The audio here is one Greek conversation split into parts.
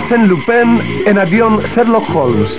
Άρσεν Λουπέν εναντίον Σέρλοκ Χόλμς.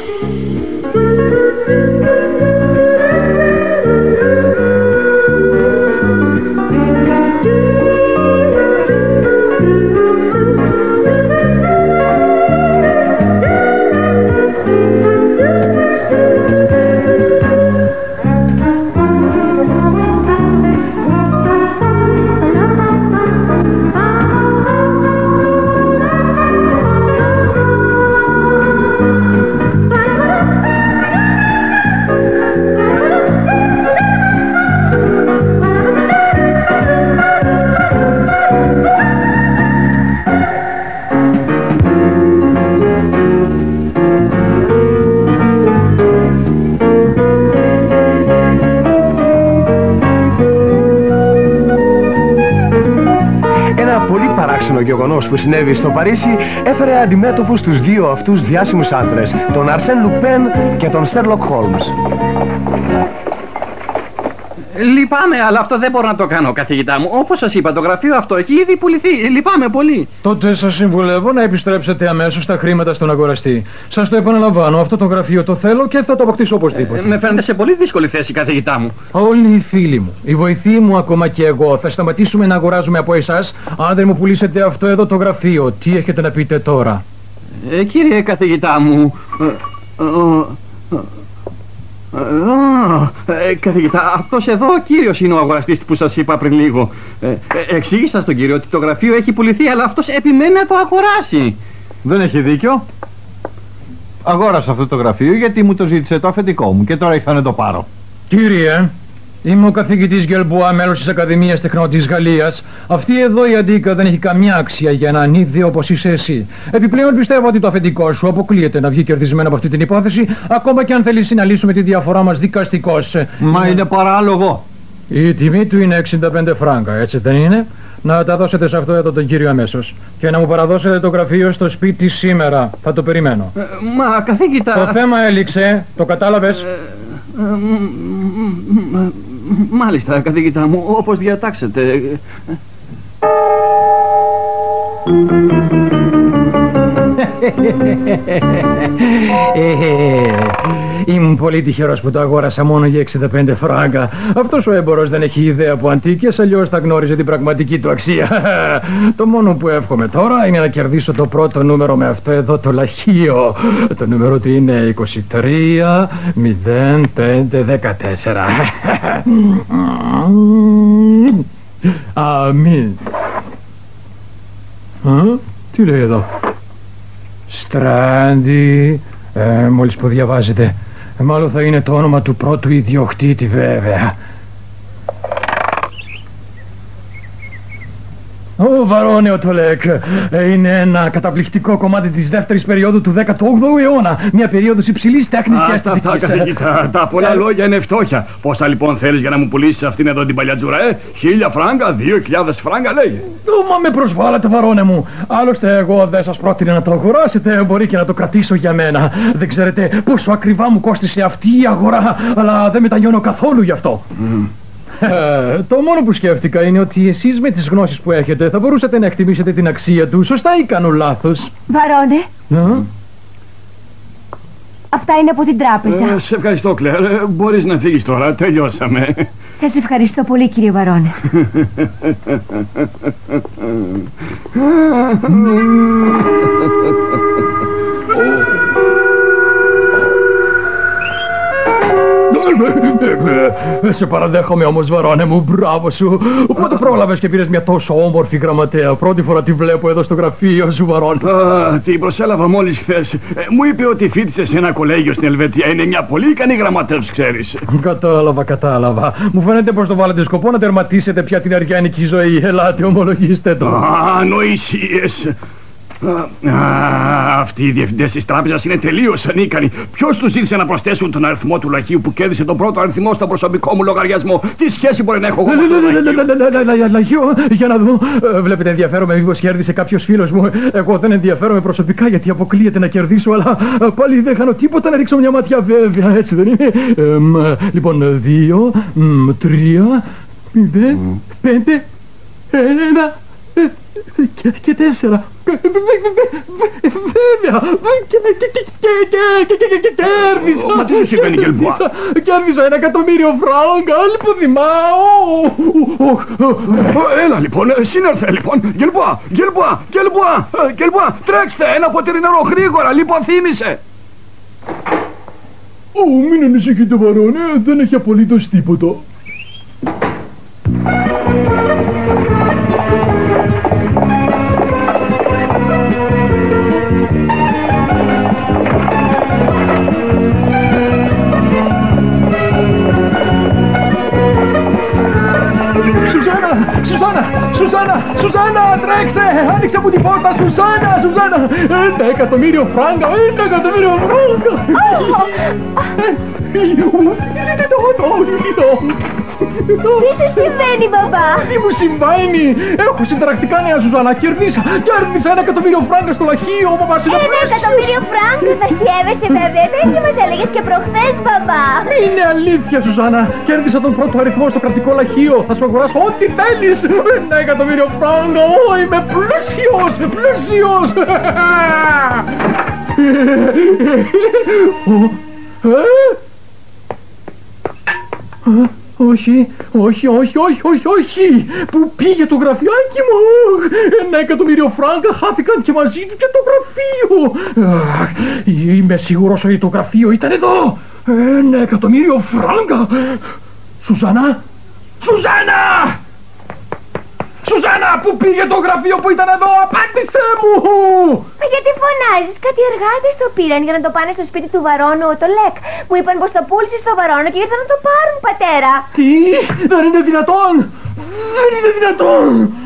Το γεγονός που συνέβη στο Παρίσι έφερε αντιμέτωπους τους δύο αυτούς διάσημους άντρες, τον Αρσέν Λουπέν και τον Σέρλοκ Χόλμς. Λυπάμαι, αλλά αυτό δεν μπορώ να το κάνω, καθηγητά μου. Όπως σας είπα, το γραφείο αυτό έχει ήδη πουληθεί. Λυπάμαι πολύ. Τότε σας συμβουλεύω να επιστρέψετε αμέσως τα χρήματα στον αγοραστή. Σας το επαναλαμβάνω, αυτό το γραφείο το θέλω και θα το αποκτήσω οπωσδήποτε. Με φαίνεται σε πολύ δύσκολη θέση, καθηγητά μου. Όλοι οι φίλοι μου, οι βοηθοί μου, ακόμα και εγώ, θα σταματήσουμε να αγοράζουμε από εσάς αν δεν μου πουλήσετε αυτό εδώ το γραφείο. Τι έχετε να πείτε τώρα? Κύριε καθηγητά μου. Καθηγητά, αυτός εδώ ο κύριος είναι ο αγοραστής που σας είπα πριν λίγο. Εξήγησα στον κύριο ότι το γραφείο έχει πουληθεί, αλλά αυτός επιμένει να το αγοράσει. Δεν έχει δίκιο. Αγόρασα αυτό το γραφείο γιατί μου το ζήτησε το αφεντικό μου και τώρα ήρθα να το πάρω. Κύριε, είμαι ο καθηγητής Γελμπουά, μέλος της Ακαδημίας Τεχνών της Γαλλίας. Αυτή εδώ η αντίκα δεν έχει καμιά αξία για έναν ίδιο όπως είσαι εσύ. Επιπλέον πιστεύω ότι το αφεντικό σου αποκλείεται να βγει κερδισμένο από αυτή την υπόθεση, ακόμα και αν θέλει να λύσουμε τη διαφορά μας δικαστικώς. Μα είναι παράλογο. Η τιμή του είναι 65 φράγκα, έτσι δεν είναι? Να τα δώσετε σε αυτό εδώ τον κύριο αμέσως. Και να μου παραδώσετε το γραφείο στο σπίτι σήμερα. Θα το περιμένω. Μα καθηγητά... Το θέμα έληξε, το κατάλαβες? Μάλιστα, καθηγητά μου, όπως διατάξετε. Ήμουν πολύ τυχερός που το αγόρασα μόνο για 65 φράγκα. Αυτός ο έμπορος δεν έχει ιδέα από αντίκες, αλλιώς θα γνώριζε την πραγματική του αξία. Το μόνο που εύχομαι τώρα είναι να κερδίσω το πρώτο νούμερο με αυτό εδώ το λαχείο. Το νούμερο του είναι 23-05-14. Αμήν. Τι λέει εδώ? Στράντι. Μόλις που διαβάζετε, μάλλον θα είναι το όνομα του πρώτου ιδιοκτήτη βέβαια. Ο Βαρόνε Οτολέκ είναι ένα καταπληκτικό κομμάτι της δεύτερης περίοδου του 18ου αιώνα. Μια περίοδος υψηλής τέχνης και αισθητικής. Αυτά, καθηγητά, τα πολλά λόγια είναι φτώχεια. Πόσα λοιπόν θέλεις για να μου πουλήσεις αυτήν εδώ την παλιατζούρα, 1.000 φράγκα, 2.000 φράγκα, λέγε. Μα με προσβάλλατε, Βαρόνε μου. Άλλωστε, εγώ δεν σας πρότεινα να το αγοράσετε. Μπορεί και να το κρατήσω για μένα. Δεν ξέρετε πόσο ακριβά μου κόστησε αυτή η αγορά, αλλά δεν μετανιώνω καθόλου γι' αυτό. Το μόνο που σκέφτηκα είναι ότι εσείς με τις γνώσεις που έχετε θα μπορούσατε να εκτιμήσετε την αξία του. Σωστά ή κάνω λάθος? Βαρόνε, αυτά είναι από την τράπεζα. Σε ευχαριστώ, Κλέρ. Μπορείς να φύγεις τώρα, τελειώσαμε. Σας ευχαριστώ πολύ, κύριε Βαρόνε. Σε παραδέχομαι όμως, Βαρόνε μου, μπράβο σου. Οπότε πρόλαβες και πήρες μια τόσο όμορφη γραμματέα. Πρώτη φορά τη βλέπω εδώ στο γραφείο σου, Βαρόνε. Την προσέλαβα μόλις χθες. Μου είπε ότι φοιτησε σε ένα κολέγιο στην Ελβετία. Είναι μια πολύ ικανή γραμματέας, ξέρεις. Κατάλαβα. Μου φαίνεται πως το βάλετε σκοπό να τερματίσετε πια την αργιανική ζωή. Ελάτε, ομολογήστε το. Ανοησίες. Αυτοί οι διευθυντές της τράπεζας είναι τελείως ανίκανοι. Ποιος τους ζήτησε να προσθέσουν τον αριθμό του λαχείου που κέρδισε τον πρώτο αριθμό στο προσωπικό μου λογαριασμό? Τι σχέση μπορεί να έχω εγώ με αυτό το λαχείο? Για να δω. Βλέπετε, ενδιαφέρομαι μήπως κέρδισε κάποιος φίλος μου. Εγώ δεν ενδιαφέρομαι προσωπικά γιατί αποκλείεται να κερδίσω, αλλά πάλι δεν χάνω τίποτα να ρίξω μια ματιά, βέβαια, έτσι δεν είναι? Λοιπόν, 2, 3, 5, 1. Και 4. Βέβαια. Κέρδισα. Μα τι σου συμβαίνει, Γκελμπουά? Κέρδισα 1 εκατομμύριο φράγκα. Λιποδημάω. Έλα λοιπόν, σύνερθε λοιπόν. Γκελμπουά, Γκελμπουά, Γκελμπουά, Γκελμπουά, τρέξτε, ένα ποτήρι νερό γρήγορα, λιποθύμησε. Μην ανησυχείτε, βαρόνε, δεν έχει απολύτως τίποτα. Σουζάνα, τρέξε! Άνοιξε μου την πόρτα, Σουζάνα! 1 εκατομμύριο φράγκα! 1 εκατομμύριο φράγκα! Τι σου συμβαίνει, μπαμπά? Τι μου συμβαίνει? Έχω συνταρακτικά νέα, Σουζάνα. Κέρδισα 1 εκατομμύριο φράγκα στο λαχείο. Ο μπαμπάς είναι πλούσιος. 1 εκατομμύριο φράγκα θα αστιεύεσαι, βέβαια. Τα ίδια μας έλεγες και προχθές, μπαμπά. Είναι αλήθεια, Σουζάνα. Κέρδισα τον πρώτο αριθμό στο κρατικό λαχείο. Θα σου αγοράσω ό,τι θέλεις. 1 εκατομμύριο φράγκα. Είμαι πλούσιος. Όχι. Πού πήγε το γραφιάκι μου? 1 εκατομμύριο φράγκα χάθηκαν και μαζί του και το γραφείο. Είμαι σίγουρος ότι το γραφείο ήταν εδώ. 1 εκατομμύριο φράγκα. Σουζάνα! Πού πήγε το γραφείο που ήταν εδώ? Απάντησέ μου! Μα γιατί φωνάζεις? Κάτι εργάτες το πήραν για να το πάνε στο σπίτι του Βαρόνου, το Λεκ. Μου είπαν πως το πούλησε στο Βαρόνο και ήρθαν να το πάρουν, πατέρα. Τι? Δεν είναι δυνατόν!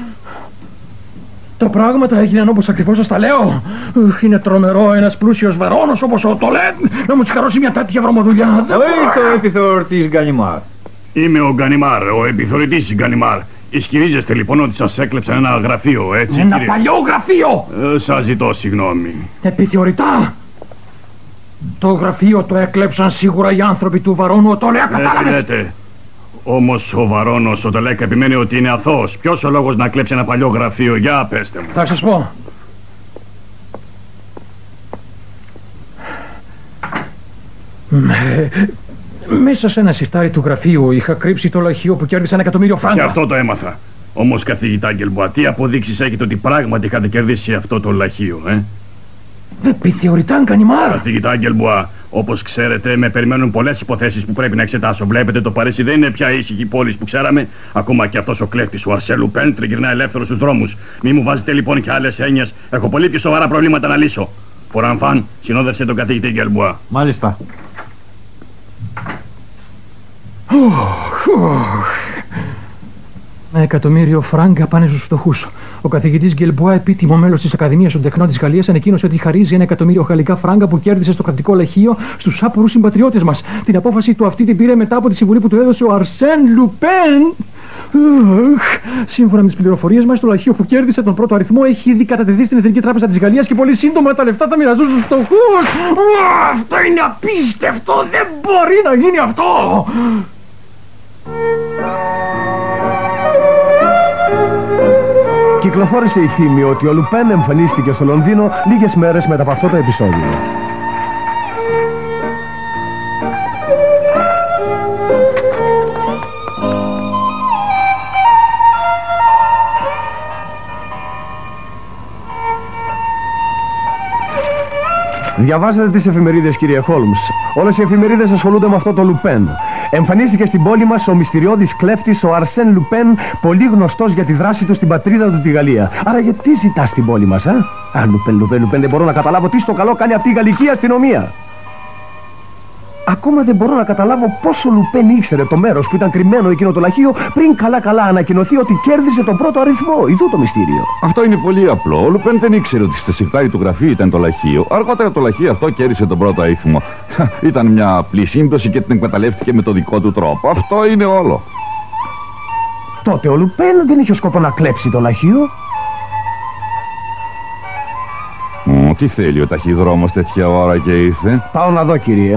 Τα πράγματα έγιναν όπως ακριβώς σας τα λέω. Είναι τρομερό ένας πλούσιος Βαρόνος όπως ο Τολέτ να μου σκαρώσει μια τέτοια βρωμοδουλειά. Το επιθεωρητής Γκανιμάρ. Είμαι ο Γκανιμάρ, ο επιθεωρητής Γκανιμάρ. Ισχυρίζεστε λοιπόν ότι σας έκλεψαν ένα γραφείο, έτσι? Ένα κύριε? παλιό γραφείο! Σας ζητώ συγγνώμη. Επιθεωρητά! Το γραφείο το έκλεψαν σίγουρα οι άνθρωποι του Βαρόνου ο Τολέα, κατάλαβες? λέτε. Όμως ο Βαρόνος ο Τολέκ επιμένει ότι είναι αθώος. Ποιος ο λόγος να κλέψει ένα παλιό γραφείο? Για πέστε μου. Θα σας πω. Μέσα σε ένα σιρτάρι του γραφείου είχα κρύψει το λαχείο που κέρδισε 1 εκατομμύριο φράγκα. Και αυτό το έμαθα. Όμως, καθηγητά Γκελμπουά, τι αποδείξεις έχετε ότι πράγματι είχατε κερδίσει αυτό το λαχείο, Επιθεωρητά Γκανιμάρ. Καθηγητά Γκελμπουά, όπως ξέρετε, με περιμένουν πολλές υποθέσεις που πρέπει να εξετάσω. Βλέπετε, το Παρίσι δεν είναι πια ήσυχη πόλη που ξέραμε. Ακόμα και αυτός ο κλέφτης, ο Αρσέν Λουπέν, τριγυρνά ελεύθερος στους δρόμους. Μη μου βάζετε λοιπόν και άλλες έννοιες. Έχω πολύ πιο σοβαρά προβλήματα να λύσω. Πορανφάν, συνόδευσε τον καθηγητή Γκελμπουά. Μάλιστα. 1 εκατομμύριο φράγκα πάνε στους φτωχούς. Ο καθηγητής Γκελμπουά, επίτιμο μέλος της Ακαδημίας των Τεχνών της Γαλλίας, ανακοίνωσε ότι χαρίζει 1 εκατομμύριο γαλλικά φράγκα που κέρδισε στο κρατικό λαχείο στους άπορους συμπατριώτες μας. Την απόφαση του αυτή την πήρε μετά από τη συμβουλή που του έδωσε ο Αρσέν Λουπέν. Σύμφωνα με τις πληροφορίες μας, το λαχείο που κέρδισε τον πρώτο αριθμό έχει ήδη κατατεθεί στην Εθνική Τράπεζα της Γαλλίας και πολύ σύντομα τα λεφτά θα μοιραζούν στους φτωχούς. Αυτό είναι απίστευτο! Δεν μπορεί να γίνει αυτό! Κυκλοφόρησε η φήμη ότι ο Λουπέν εμφανίστηκε στο Λονδίνο λίγες μέρες μετά από αυτό το επεισόδιο. Διαβάζετε τις εφημερίδες, κύριε Χόλμς. Όλες οι εφημερίδες ασχολούνται με αυτό το Λουπέν. Εμφανίστηκε στην πόλη μας ο μυστηριώδης κλέφτης ο Αρσέν Λουπέν, πολύ γνωστός για τη δράση του στην πατρίδα του τη Γαλλία. Άρα γιατί ζητάς στην πόλη μας, Λουπέν, δεν μπορώ να καταλάβω τι στο καλό κάνει αυτή η γαλλική αστυνομία. Ακόμα δεν μπορώ να καταλάβω πόσο Λουπέν ήξερε το μέρος που ήταν κρυμμένο εκείνο το λαχείο πριν καλά ανακοινωθεί ότι κέρδισε τον πρώτο αριθμό. Ιδού το μυστήριο. Αυτό είναι πολύ απλό. Ο Λουπέν δεν ήξερε ότι στο σιρτάρι του γραφείου ήταν το λαχείο. Αργότερα το λαχείο αυτό κέρδισε τον πρώτο αριθμό. Ήταν μια απλή σύμπτωση και την εκμεταλλεύτηκε με τον δικό του τρόπο. Αυτό είναι όλο. Τότε ο Λουπέν δεν είχε σκοπό να κλέψει το λαχείο. Τι θέλει ο ταχυδρόμος τέτοια ώρα και ήρθε? Πάω να δω, κύριε.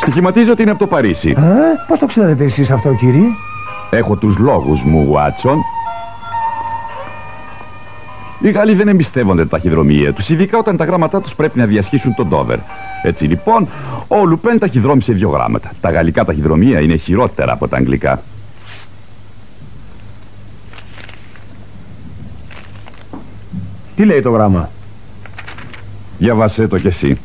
Στοιχηματίζω ότι είναι από το Παρίσι. Πώς το ξέρετε εσείς αυτό, κύριε? Έχω τους λόγους μου, Βάτσον. Οι Γάλλοι δεν εμπιστεύονται τα ταχυδρομεία τους, ειδικά όταν τα γράμματά τους πρέπει να διασχίσουν τον Ντόβερ. Έτσι λοιπόν, ο Λουπέν ταχυδρόμησε 2 γράμματα. Τα γαλλικά ταχυδρομεία είναι χειρότερα από τα αγγλικά. Τι λέει το γράμμα? Διαβάσέ το κι εσύ.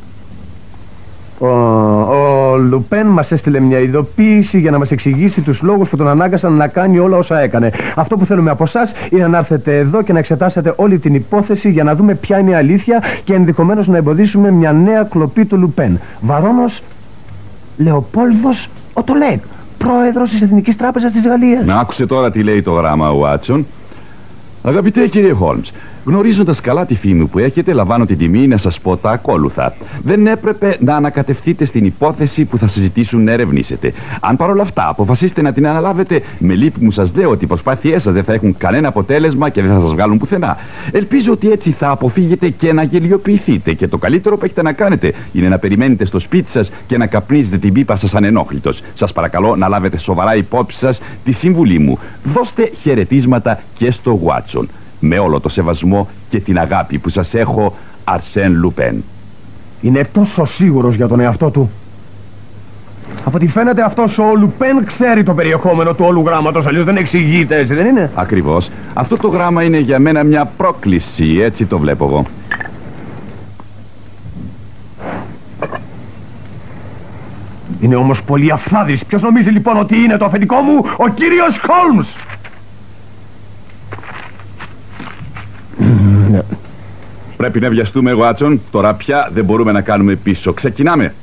Ο Λουπέν μας έστειλε μια ειδοποίηση για να μας εξηγήσει τους λόγους που τον ανάγκασαν να κάνει όλα όσα έκανε. Αυτό που θέλουμε από εσάς είναι να έρθετε εδώ και να εξετάσετε όλη την υπόθεση για να δούμε ποια είναι η αλήθεια και ενδεχομένως να εμποδίσουμε μια νέα κλοπή του Λουπέν. Βαρόνος Λεοπόλδος Οτολέκ, πρόεδρος της Εθνικής Τράπεζας της Γαλλίας. Να άκουσε τώρα τι λέει το γράμμα, Βάτσον. Αγαπητέ κύριε Χόλμς, γνωρίζοντας καλά τη φήμη που έχετε, λαμβάνω την τιμή να σας πω τα ακόλουθα. Δεν έπρεπε να ανακατευτείτε στην υπόθεση που θα συζητήσουν να ερευνήσετε. Αν παρόλα αυτά αποφασίσετε να την αναλάβετε, με λύπη μου σας λέω ότι οι προσπάθειές σας δεν θα έχουν κανένα αποτέλεσμα και δεν θα σας βγάλουν πουθενά. Ελπίζω ότι έτσι θα αποφύγετε και να γελιοποιηθείτε. Και το καλύτερο που έχετε να κάνετε είναι να περιμένετε στο σπίτι σας και να καπνίζετε την πίπα σας ανενόχλητος. Σας παρακαλώ να λάβετε σοβαρά υπόψη σας τη συμβουλή μου. Δώστε χαιρετίσματα και στο Watson. Με όλο το σεβασμό και την αγάπη που σας έχω, Αρσέν Λουπέν. Είναι τόσο σίγουρος για τον εαυτό του. Από ό,τι φαίνεται αυτός ο Λουπέν ξέρει το περιεχόμενο του όλου γράμματος, αλλιώς δεν εξηγείται, έτσι δεν είναι? Ακριβώς. Αυτό το γράμμα είναι για μένα μια πρόκληση, έτσι το βλέπω εγώ. Είναι όμως πολύ αφθάδης. Ποιος νομίζει λοιπόν ότι είναι το αφεντικό μου? Ο κύριος Χόλμς! Πρέπει να βιαστούμε, Βάτσον. Τώρα πια δεν μπορούμε να κάνουμε πίσω. Ξεκινάμε.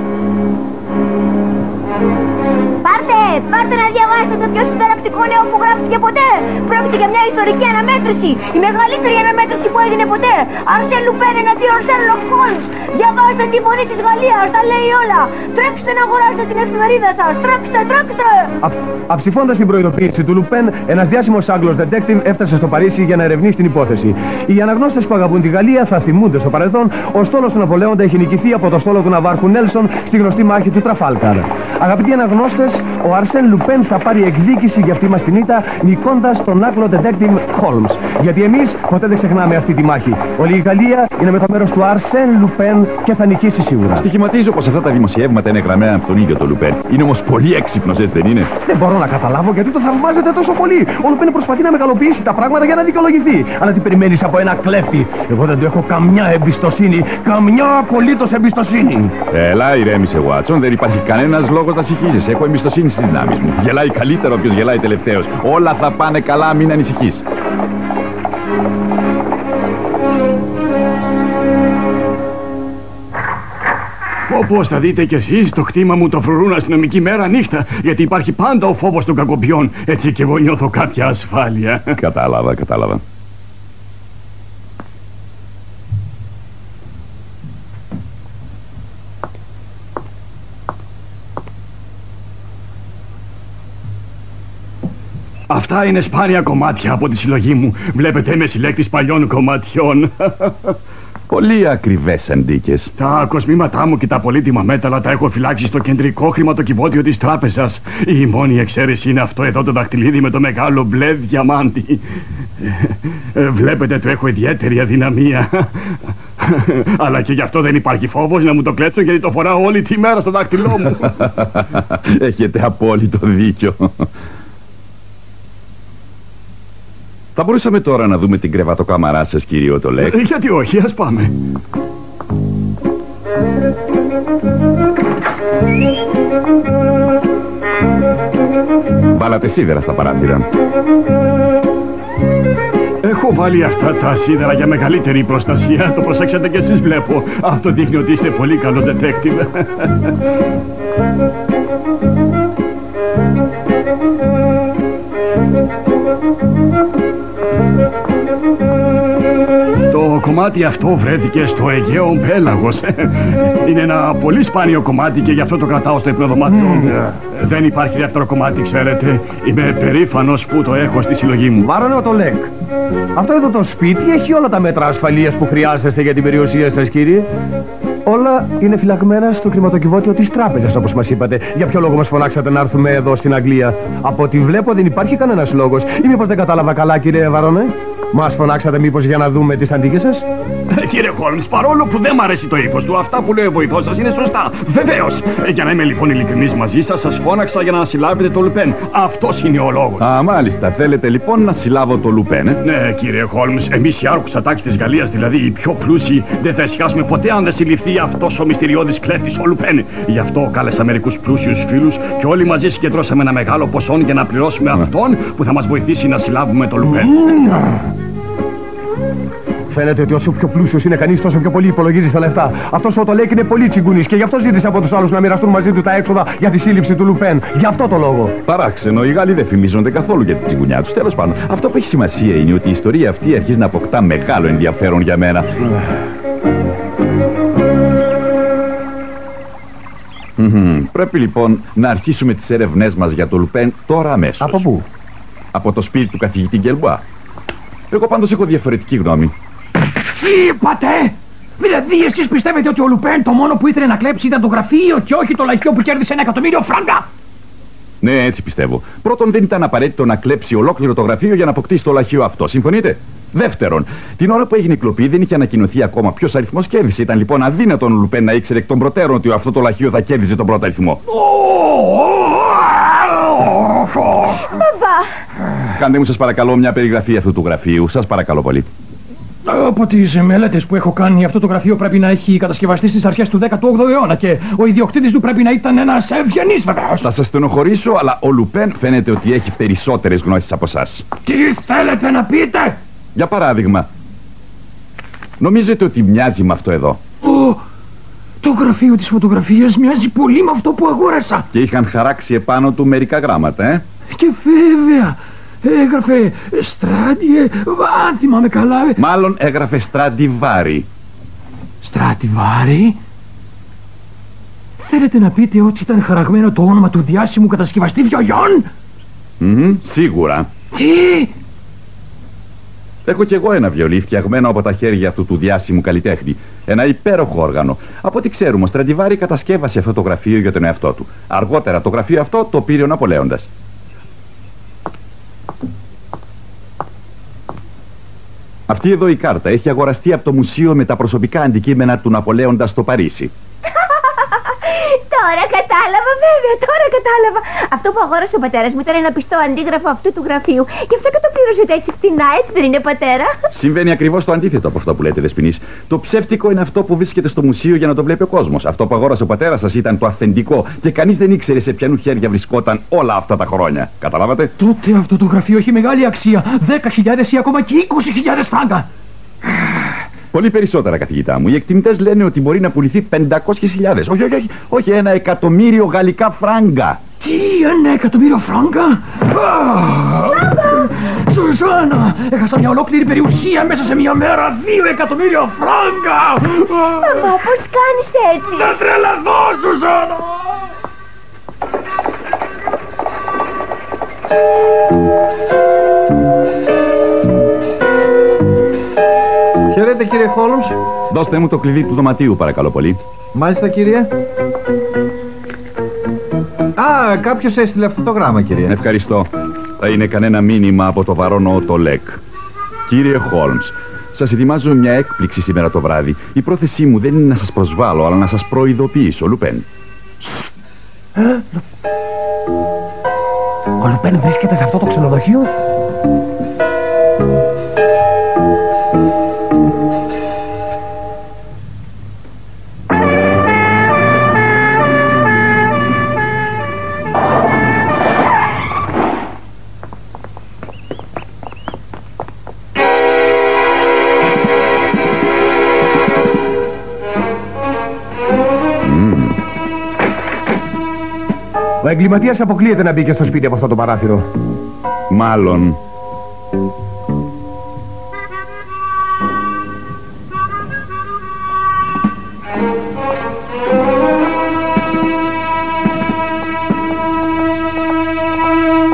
Πάρτε να διαβάσετε το πιο συνταρακτικό νέο που γράφτηκε ποτέ. Πρόκειται για μια ιστορική αναμέτρηση. Η μεγαλύτερη αναμέτρηση που έγινε ποτέ. Αρσέν Λουπέν εναντίον Σέρλοκ Χόλμς. Διαβάστε τη φωνή της Γαλλίας. Τα λέει όλα. Τρέξτε να αγοράσετε την εφημερίδα σας. Τρέξτε. Αψηφώντας την προειδοποίηση του Λουπέν, ένας διάσημος Άγγλος detective έφτασε στο Παρίσι για να ερευνήσει την υπόθεση. Οι αναγνώστες που αγαπούν τη Γαλλία θα θυμούνται στο παρελθόν ο στόλος του Ναπολέοντα έχει νικηθεί από το στόλο του ναυάρχου Νέλσον στη γνωστή μάχη του Τραφάλκαρ. Αγαπητοί αναγνώστες, ο Αρσέν Λουπέν θα πάρει εκδίκηση για αυτή μας την ήττα, νικώντας τον Άγγλο detective Holmes. Γιατί εμείς ποτέ δεν ξεχνάμε αυτή τη μάχη. Όλη η Γαλλία είναι με το μέρος του Αρσέν Λουπέν και θα νικήσει σίγουρα. Στοιχηματίζω πως αυτά τα δημοσιεύματα είναι γραμμένα από τον ίδιο τον Λουπέν. Είναι όμως πολύ έξυπνος, έτσι δεν είναι? Δεν μπορώ να καταλάβω γιατί το θαυμάζετε τόσο πολύ. Ο Λουπέν προσπαθεί να μεγαλοποιήσει τα πράγματα για να δικαιολογηθεί. Αλλά τι περιμένεις από ένα κλέφτη? Εγώ δεν του έχω καμιά εμπιστοσύνη. Καμιά απολύτως εμπιστοσύνη. Έλα, ηρέμησε, Βάτσον. Δεν υπάρχει κανένας λόγος να συγχύζεσαι. Έχω εμπιστοσύνη στις δυνάμεις μου. Γελάει καλύτερο όποιος γελάει τελευταίος. Όλα θα πάνε καλά, μην ανησυχείς. Όπως θα δείτε κι εσείς, το χτήμα μου το φρουρούν αστυνομική μέρα νύχτα, γιατί υπάρχει πάντα ο φόβος των κακοποιών. Έτσι κι εγώ νιώθω κάποια ασφάλεια. Κατάλαβα. Αυτά είναι σπάνια κομμάτια από τη συλλογή μου. Βλέπετε, είμαι συλλέκτης παλιών κομματιών. Πολύ ακριβές αντίκες. Τα κοσμήματά μου και τα πολύτιμα μέταλλα τα έχω φυλάξει στο κεντρικό χρηματοκιβώτιο της τράπεζας. Η μόνη εξαίρεση είναι αυτό εδώ το δαχτυλίδι με το μεγάλο μπλε διαμάντι. Βλέπετε, το έχω ιδιαίτερη αδυναμία. Αλλά και γι' αυτό δεν υπάρχει φόβος να μου το κλέψουν, γιατί το φοράω όλη τη μέρα στο δάχτυλό μου. Έχετε απόλυτο δίκιο. Θα μπορούσαμε τώρα να δούμε την κρεβατοκάμαρά σας, κύριε Οτολέκ? Γιατί όχι, ας πάμε. Βάλατε σίδερα στα παράθυρα. Έχω βάλει αυτά τα σίδερα για μεγαλύτερη προστασία. Το προσέξατε κι εσείς, βλέπω. Αυτό δείχνει ότι είστε πολύ καλός detective. Το κομμάτι αυτό βρέθηκε στο Αιγαίο Πέλαγος. Είναι ένα πολύ σπάνιο κομμάτι και γι' αυτό το κρατάω στο υπνοδωμάτιό μου. Δεν υπάρχει δεύτερο κομμάτι, ξέρετε. Είμαι περήφανος που το έχω στη συλλογή μου. Βάρωνε Οτολέκ. Αυτό εδώ το σπίτι έχει όλα τα μέτρα ασφαλείας που χρειάζεστε για την περιουσία σας, κύριε. Όλα είναι φυλαγμένα στο χρηματοκιβώτιο της τράπεζας, όπως μας είπατε. Για ποιο λόγο μας φωνάξατε να έρθουμε εδώ στην Αγγλία? Από ό,τι βλέπω δεν υπάρχει κανένας λόγος. Ή μήπως δεν κατάλαβα καλά, κύριε Βαρόνε? Μας φωνάξατε μήπως για να δούμε τις αντίκες σας? Κύριε Χόλμς, παρόλο που δεν μ' αρέσει το ύφος του, αυτά που λέει ο βοηθός σας είναι σωστά. Βεβαίως. Για να είμαι λοιπόν ειλικρινής μαζί σας, σας φώναξα για να συλλάβετε το Λουπέν. Αυτός είναι ο λόγος. Α, μάλιστα. Θέλετε λοιπόν να συλλάβω το Λουπέν, Ναι, κύριε Χόλμς, εμείς η άρχουσα τάξη της Γαλλίας, δηλαδή οι πιο πλούσιοι, δεν θα ησυχάσουμε ποτέ αν δεν συλληφθεί αυτός ο μυστηριώδης κλέφτης ο Λουπέν. Γι' αυτό κάλεσα μερικούς πλούσιους φίλους και όλοι μαζί συγκεντρώσαμε ένα μεγάλο ποσό για να πληρώσουμε αυτόν που θα μας βοηθήσει να συλλάβουμε το Λουπέν. Φαίνεται ότι όσο πιο πλούσιος είναι κανείς, τόσο πιο πολύ υπολογίζει στα λεφτά. Αυτός ο Τολέκ είναι πολύ τσιγκούνης και γι' αυτό ζήτησε από τους άλλους να μοιραστούν μαζί του τα έξοδα για τη σύλληψη του Λουπέν. Γι' αυτό το λόγο. Παράξενο, οι Γάλλοι δεν φημίζονται καθόλου για την τσιγκουνιά τους. Τέλος πάντων, αυτό που έχει σημασία είναι ότι η ιστορία αυτή αρχίζει να αποκτά μεγάλο ενδιαφέρον για μένα. Πρέπει λοιπόν να αρχίσουμε τις έρευνές μας για το Λουπέν τώρα αμέσως. Από πού? Από το σπίτι του καθηγητή Γκελμπουά. Εγώ πάντως έχω διαφορετική γνώμη. Τι είπατε? Δηλαδή εσείς πιστεύετε ότι ο Λουπέν το μόνο που ήθελε να κλέψει ήταν το γραφείο και όχι το λαχείο που κέρδισε 1 εκατομμύριο φράγκα? Ναι, έτσι πιστεύω. Πρώτον, δεν ήταν απαραίτητο να κλέψει ολόκληρο το γραφείο για να αποκτήσει το λαχείο αυτό. Συμφωνείτε? Δεύτερον, την ώρα που έγινε η κλοπή δεν είχε ανακοινωθεί ακόμα ποιος αριθμός κέρδισε. Ήταν λοιπόν αδύνατον ο Λουπέν να ήξερε εκ των προτέρων ότι αυτό το λαχείο θα κέρδιζε τον πρώτο αριθμό. Κάντε μου σας παρακαλώ μια περιγραφή αυτού του γραφείου. Σας παρακαλώ πολύ. Από τις μελέτες που έχω κάνει, αυτό το γραφείο πρέπει να έχει κατασκευαστεί στις αρχές του 18ου αιώνα και ο ιδιοκτήτης του πρέπει να ήταν ένας ευγενής βεβαίως. Θα σας στενοχωρήσω, αλλά ο Λουπέν φαίνεται ότι έχει περισσότερες γνώσεις από εσάς. Τι θέλετε να πείτε? Για παράδειγμα, νομίζετε ότι μοιάζει με αυτό εδώ? Το γραφείο της φωτογραφίας μοιάζει πολύ με αυτό που αγόρασα. Και είχαν χαράξει επάνω του μερικά γράμματα, Και βέβαια, έγραφε Στράντιε, αν θυμάμαι καλά. Μάλλον έγραφε Στραντιβάρι. Στραντιβάρι? Θέλετε να πείτε ότι ήταν χαραγμένο το όνομα του διάσημου κατασκευαστή βιολιών? Σίγουρα. Τι? Έχω κι εγώ ένα βιολί φτιαγμένο από τα χέρια αυτού του διάσημου καλλιτέχνη. Ένα υπέροχο όργανο. Από ό,τι ξέρουμε, ο Στραντιβάρι κατασκεύασε αυτό το γραφείο για τον εαυτό του. Αργότερα το γραφείο αυτό το πήρε ο Ναπολέοντας. Αυτή εδώ η κάρτα έχει αγοραστεί από το μουσείο με τα προσωπικά αντικείμενα του Ναπολέοντα στο Παρίσι. Τώρα κατάλαβα, βέβαια, τώρα κατάλαβα. Αυτό που αγόρασε ο πατέρας μου ήταν ένα πιστό αντίγραφο αυτού του γραφείου. Γι' αυτό και το πλήρωσετε έτσι φτηνά, έτσι δεν είναι, πατέρα? Συμβαίνει ακριβώς το αντίθετο από αυτό που λέτε, Δεσποινής. Το ψεύτικο είναι αυτό που βρίσκεται στο μουσείο για να το βλέπει ο κόσμος. Αυτό που αγόρασε ο πατέρας σας ήταν το αυθεντικό και κανείς δεν ήξερε σε ποιανού χέρια βρισκόταν όλα αυτά τα χρόνια. Καταλάβατε? Τότε αυτό το γραφείο έχει μεγάλη αξία. 10.000 ή ακόμα και 20.000 φράγκα. Πολύ περισσότερα, καθηγητά μου. Οι εκτιμητές λένε ότι μπορεί να πουληθεί 500.000. Όχι, 1 εκατομμύριο γαλλικά φράγκα. Τι, 1 εκατομμύριο φράγκα? Σουζάνα, έχασα μια ολόκληρη περιουσία μέσα σε μια μέρα. 2 εκατομμύρια φράγκα. Μα πώς κάνεις έτσι? Θα τρελαθώ, Σουζάνα. Χαίρετε, κύριε Χόλμς. Δώστε μου το κλειδί του δωματίου, παρακαλώ πολύ. Μάλιστα, κύριε. Α, κάποιος έστειλε αυτό το γράμμα, κύριε. Ευχαριστώ. Θα είναι κανένα μήνυμα από το βαρόνο Τολέκ. Κύριε Χόλμς, σας ετοιμάζω μια έκπληξη σήμερα το βράδυ. Η πρόθεσή μου δεν είναι να σας προσβάλλω, αλλά να σας προειδοποιήσω, Λουπέν. Ο Λουπέν βρίσκεται σε αυτό το ξενοδοχείο? Ο εγκληματίας αποκλείεται να μπει και στο σπίτι από αυτό το παράθυρο. Μάλλον.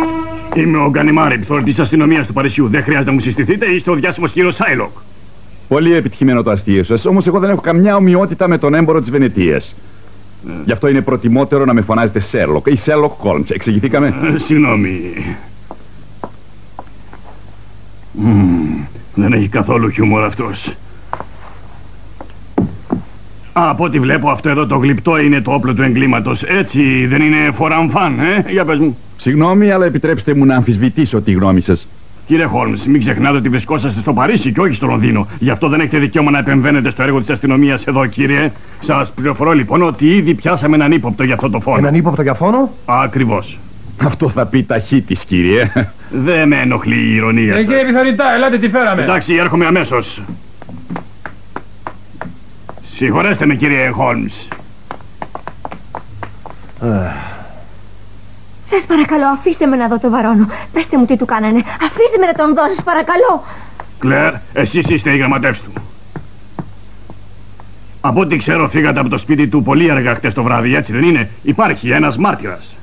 Είμαι ο Γκανιμάρη, επιθεωρητής αστυνομίας του Παρισιού. Δεν χρειάζεται να μου συστηθείτε, είστε ο διάσημος κύριος Σάιλοκ. Πολύ επιτυχημένο το αστείο σας, όμως εγώ δεν έχω καμιά ομοιότητα με τον έμπορο της Βενετίας. Γι' αυτό είναι προτιμότερο να με φωνάζετε Σέρλοκ ή Σέρλοκ Χόλμς. Εξηγηθήκαμε? Συγγνώμη. Δεν έχει καθόλου χιούμορ αυτός. Από ό,τι βλέπω αυτό εδώ το γλυπτό είναι το όπλο του εγκλήματος. Έτσι δεν είναι φοραμφάν, Για πες μου. Συγγνώμη, αλλά επιτρέψτε μου να αμφισβητήσω τη γνώμη σας. Κύριε Χόλμς, μην ξεχνάτε ότι βρισκόσαστε στο Παρίσι και όχι στο Λονδίνο. Γι' αυτό δεν έχετε δικαίωμα να επεμβαίνετε στο έργο της αστυνομίας εδώ, κύριε. Σας πληροφορώ λοιπόν ότι ήδη πιάσαμε έναν ύποπτο για αυτό το φόνο. Έναν ύποπτο για φόνο? Ακριβώς. Αυτό θα πει ταχύτης, κύριε. Δεν με ενοχλεί η ηρωνία σας. Κύριε επιθεωρητά, ελάτε τι φέραμε. Εντάξει, έρχομαι αμέσως. Συγχωρέστε με, κύριε Χόλμς. Σας παρακαλώ, αφήστε με να δω το Βαρόνο. Πέστε μου τι του κάνανε. Αφήστε με να τον δω, σας παρακαλώ. Κλέρ, εσείς είστε η γραμματεύς του. Από ό,τι ξέρω φύγατε από το σπίτι του πολύ αργά χτες το βράδυ, έτσι δεν είναι? Υπάρχει ένας μάρτυρας.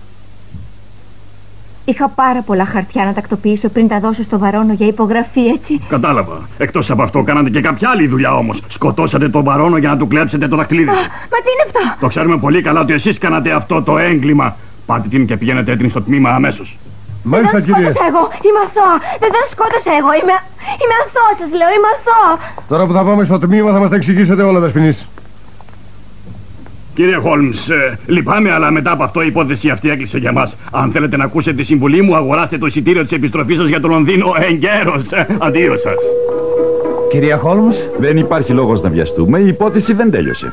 Είχα πάρα πολλά χαρτιά να τακτοποιήσω πριν τα δώσω στο Βαρόνο για υπογραφή, έτσι. Κατάλαβα. Εκτός από αυτό κάνατε και κάποια άλλη δουλειά όμως. Σκοτώσατε τον Βαρόνο για να του κλέψετε το δαχτυλίδι. Μα τι είναι αυτά? Το ξέρουμε πολύ καλά ότι εσείς κάνατε αυτό το έγκλημα. Πάτε την και πηγαίνετε έτοιμοι στο τμήμα αμέσως. Μάλιστα, δεν τον σκότωσα εγώ, είμαι αθώα. Δεν τον σκότωσα εγώ, είμαι αθώα, σας λέω, είμαι αθώα. Τώρα που θα πάμε στο τμήμα θα μας τα εξηγήσετε όλα, Δεσποινής. Κύριε Χόλμς, λυπάμαι, αλλά μετά από αυτό η υπόθεση αυτή έκλεισε για μας. Αν θέλετε να ακούσετε τη συμβουλή μου, αγοράστε το εισιτήριο της επιστροφής σας για το Λονδίνο εγκαίρως. Αντίο σας. Κυρία Χόλμς, Δεν υπάρχει λόγος να βιαστούμε, η υπόθεση δεν τέλειωσε.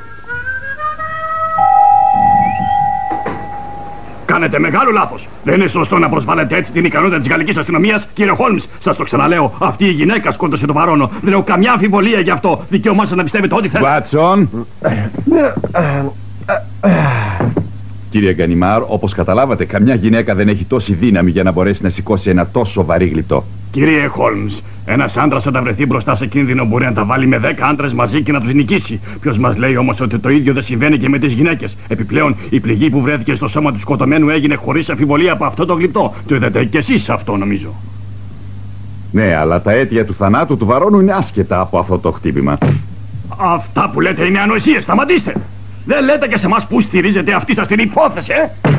Κάνετε μεγάλο λάθος. Δεν είναι σωστό να προσβάλλετε έτσι την ικανότητα της γαλλικής αστυνομίας. Κύριε Χόλμς, σας το ξαναλέω, αυτή η γυναίκα σκότωσε τον Βαρόνο. Δεν έχω καμιά αμφιβολία γι' αυτό. Δικαίωμά σας να πιστεύετε ό,τι θέλετε. Βάτσον! Κύριε Γκανιμάρ, όπως καταλάβατε, καμιά γυναίκα δεν έχει τόση δύναμη για να μπορέσει να σηκώσει ένα τόσο βαρύ γλυπτό. Κύριε Χόλμς, ένας άντρας όταν βρεθεί μπροστά σε κίνδυνο μπορεί να τα βάλει με 10 άντρες μαζί και να τους νικήσει. Ποιος μας λέει όμως ότι το ίδιο δεν συμβαίνει και με τις γυναίκες? Επιπλέον, η πληγή που βρέθηκε στο σώμα του σκοτωμένου έγινε χωρίς αμφιβολία από αυτό το γλυπτό. Το είδατε κι εσείς αυτό, νομίζω. Ναι, αλλά τα αίτια του θανάτου του Βαρόνου είναι άσχετα από αυτό το χτύπημα. Αυτά που λέτε είναι ανοησίες. Σταματήστε! Δεν λέτε και σε εμάς που στηρίζετε αυτή σας την υπόθεση,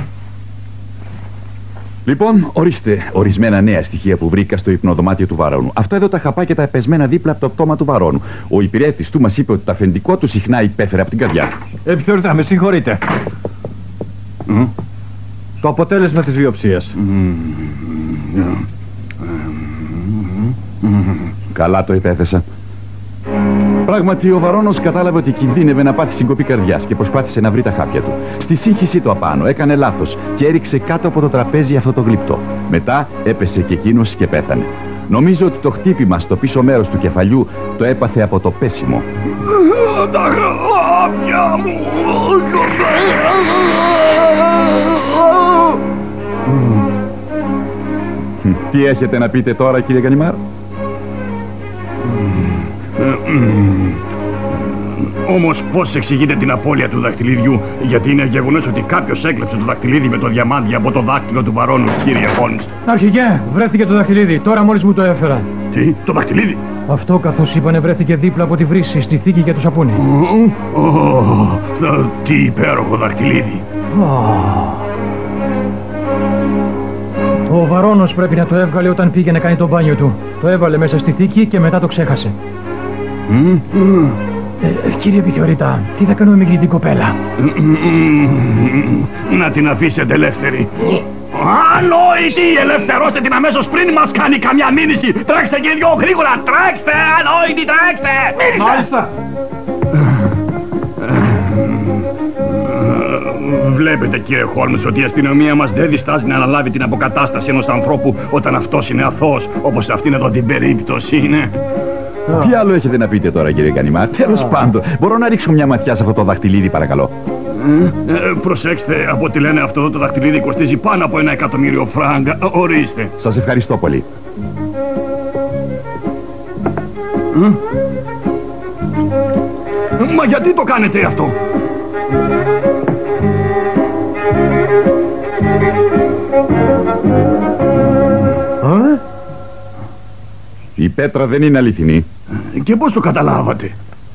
Λοιπόν, ορίστε ορισμένα νέα στοιχεία που βρήκα στο υπνοδωμάτιο του Βαρόνου. Αυτά εδώ τα χαπάκια τα πεσμένα δίπλα από το πτώμα του Βαρόνου. Ο υπηρέτης του μας είπε ότι το αφεντικό του συχνά υπέφερε από την καρδιά. Επιθεωρητά, με συγχωρείτε. Το αποτέλεσμα της βιοψίας. Καλά το υπέθεσα. Πράγματι, ο Βαρόνος κατάλαβε ότι κινδύνευε να πάθει συγκοπή καρδιάς και προσπάθησε να βρει τα χάπια του. Στη σύγχυση του απάνω έκανε λάθος και έριξε κάτω από το τραπέζι αυτό το γλυπτό. Μετά έπεσε και εκείνος και πέθανε. Νομίζω ότι το χτύπημα στο πίσω μέρος του κεφαλιού το έπαθε από το πέσιμο. Τα χάπια μου! Τι έχετε να πείτε τώρα, κύριε Γκανιμάρ? Όμως πώς εξηγείτε την απώλεια του δαχτυλίδιου? Γιατί είναι γεγονός ότι κάποιος έκλεψε το δαχτυλίδι με το διαμάντι από το δάκτυλο του Βαρόνου, κύριε Χόλμς. Αρχηγέ, βρέθηκε το δαχτυλίδι. Τώρα μόλις μου το έφερα. Τι, το δαχτυλίδι? Αυτό, καθώς είπανε, βρέθηκε δίπλα από τη βρύση στη θήκη για το σαπούνι. Τι υπέροχο δαχτυλίδι. Ο Βαρόνος πρέπει να το έβγαλε όταν πήγε να κάνει το μπάνιο του. Το έβαλε μέσα στη θήκη και μετά το ξέχασε. Κύριε επιθεωρητά, τι θα κάνουμε με εκείνη την κοπέλα? Να την αφήσετε ελεύθερη. Ανόητη! Ελευθερώστε την αμέσως πριν μας κάνει καμιά μήνυση! Τρέξτε και δυο γρήγορα! Τρέξτε! Ανόητη, τρέξτε! Μάλιστα! Βλέπετε, κύριε Χόλμς, ότι η αστυνομία μας δεν διστάζει να αναλάβει την αποκατάσταση ενός ανθρώπου όταν αυτός είναι αθώος, όπως σε αυτήν εδώ την περίπτωση είναι. Τι άλλο έχετε να πείτε τώρα, κύριε Γκανιμάρ? Τέλος πάντων, μπορώ να ρίξω μια ματιά σε αυτό το δαχτυλίδι, παρακαλώ? Προσέξτε, από ό,τι λένε αυτό το δαχτυλίδι κοστίζει πάνω από 1.000.000 φράγκα. Ορίστε. Σας ευχαριστώ πολύ. Μα γιατί το κάνετε αυτό? Η πέτρα δεν είναι αληθινή. Και πώς το καταλάβατε?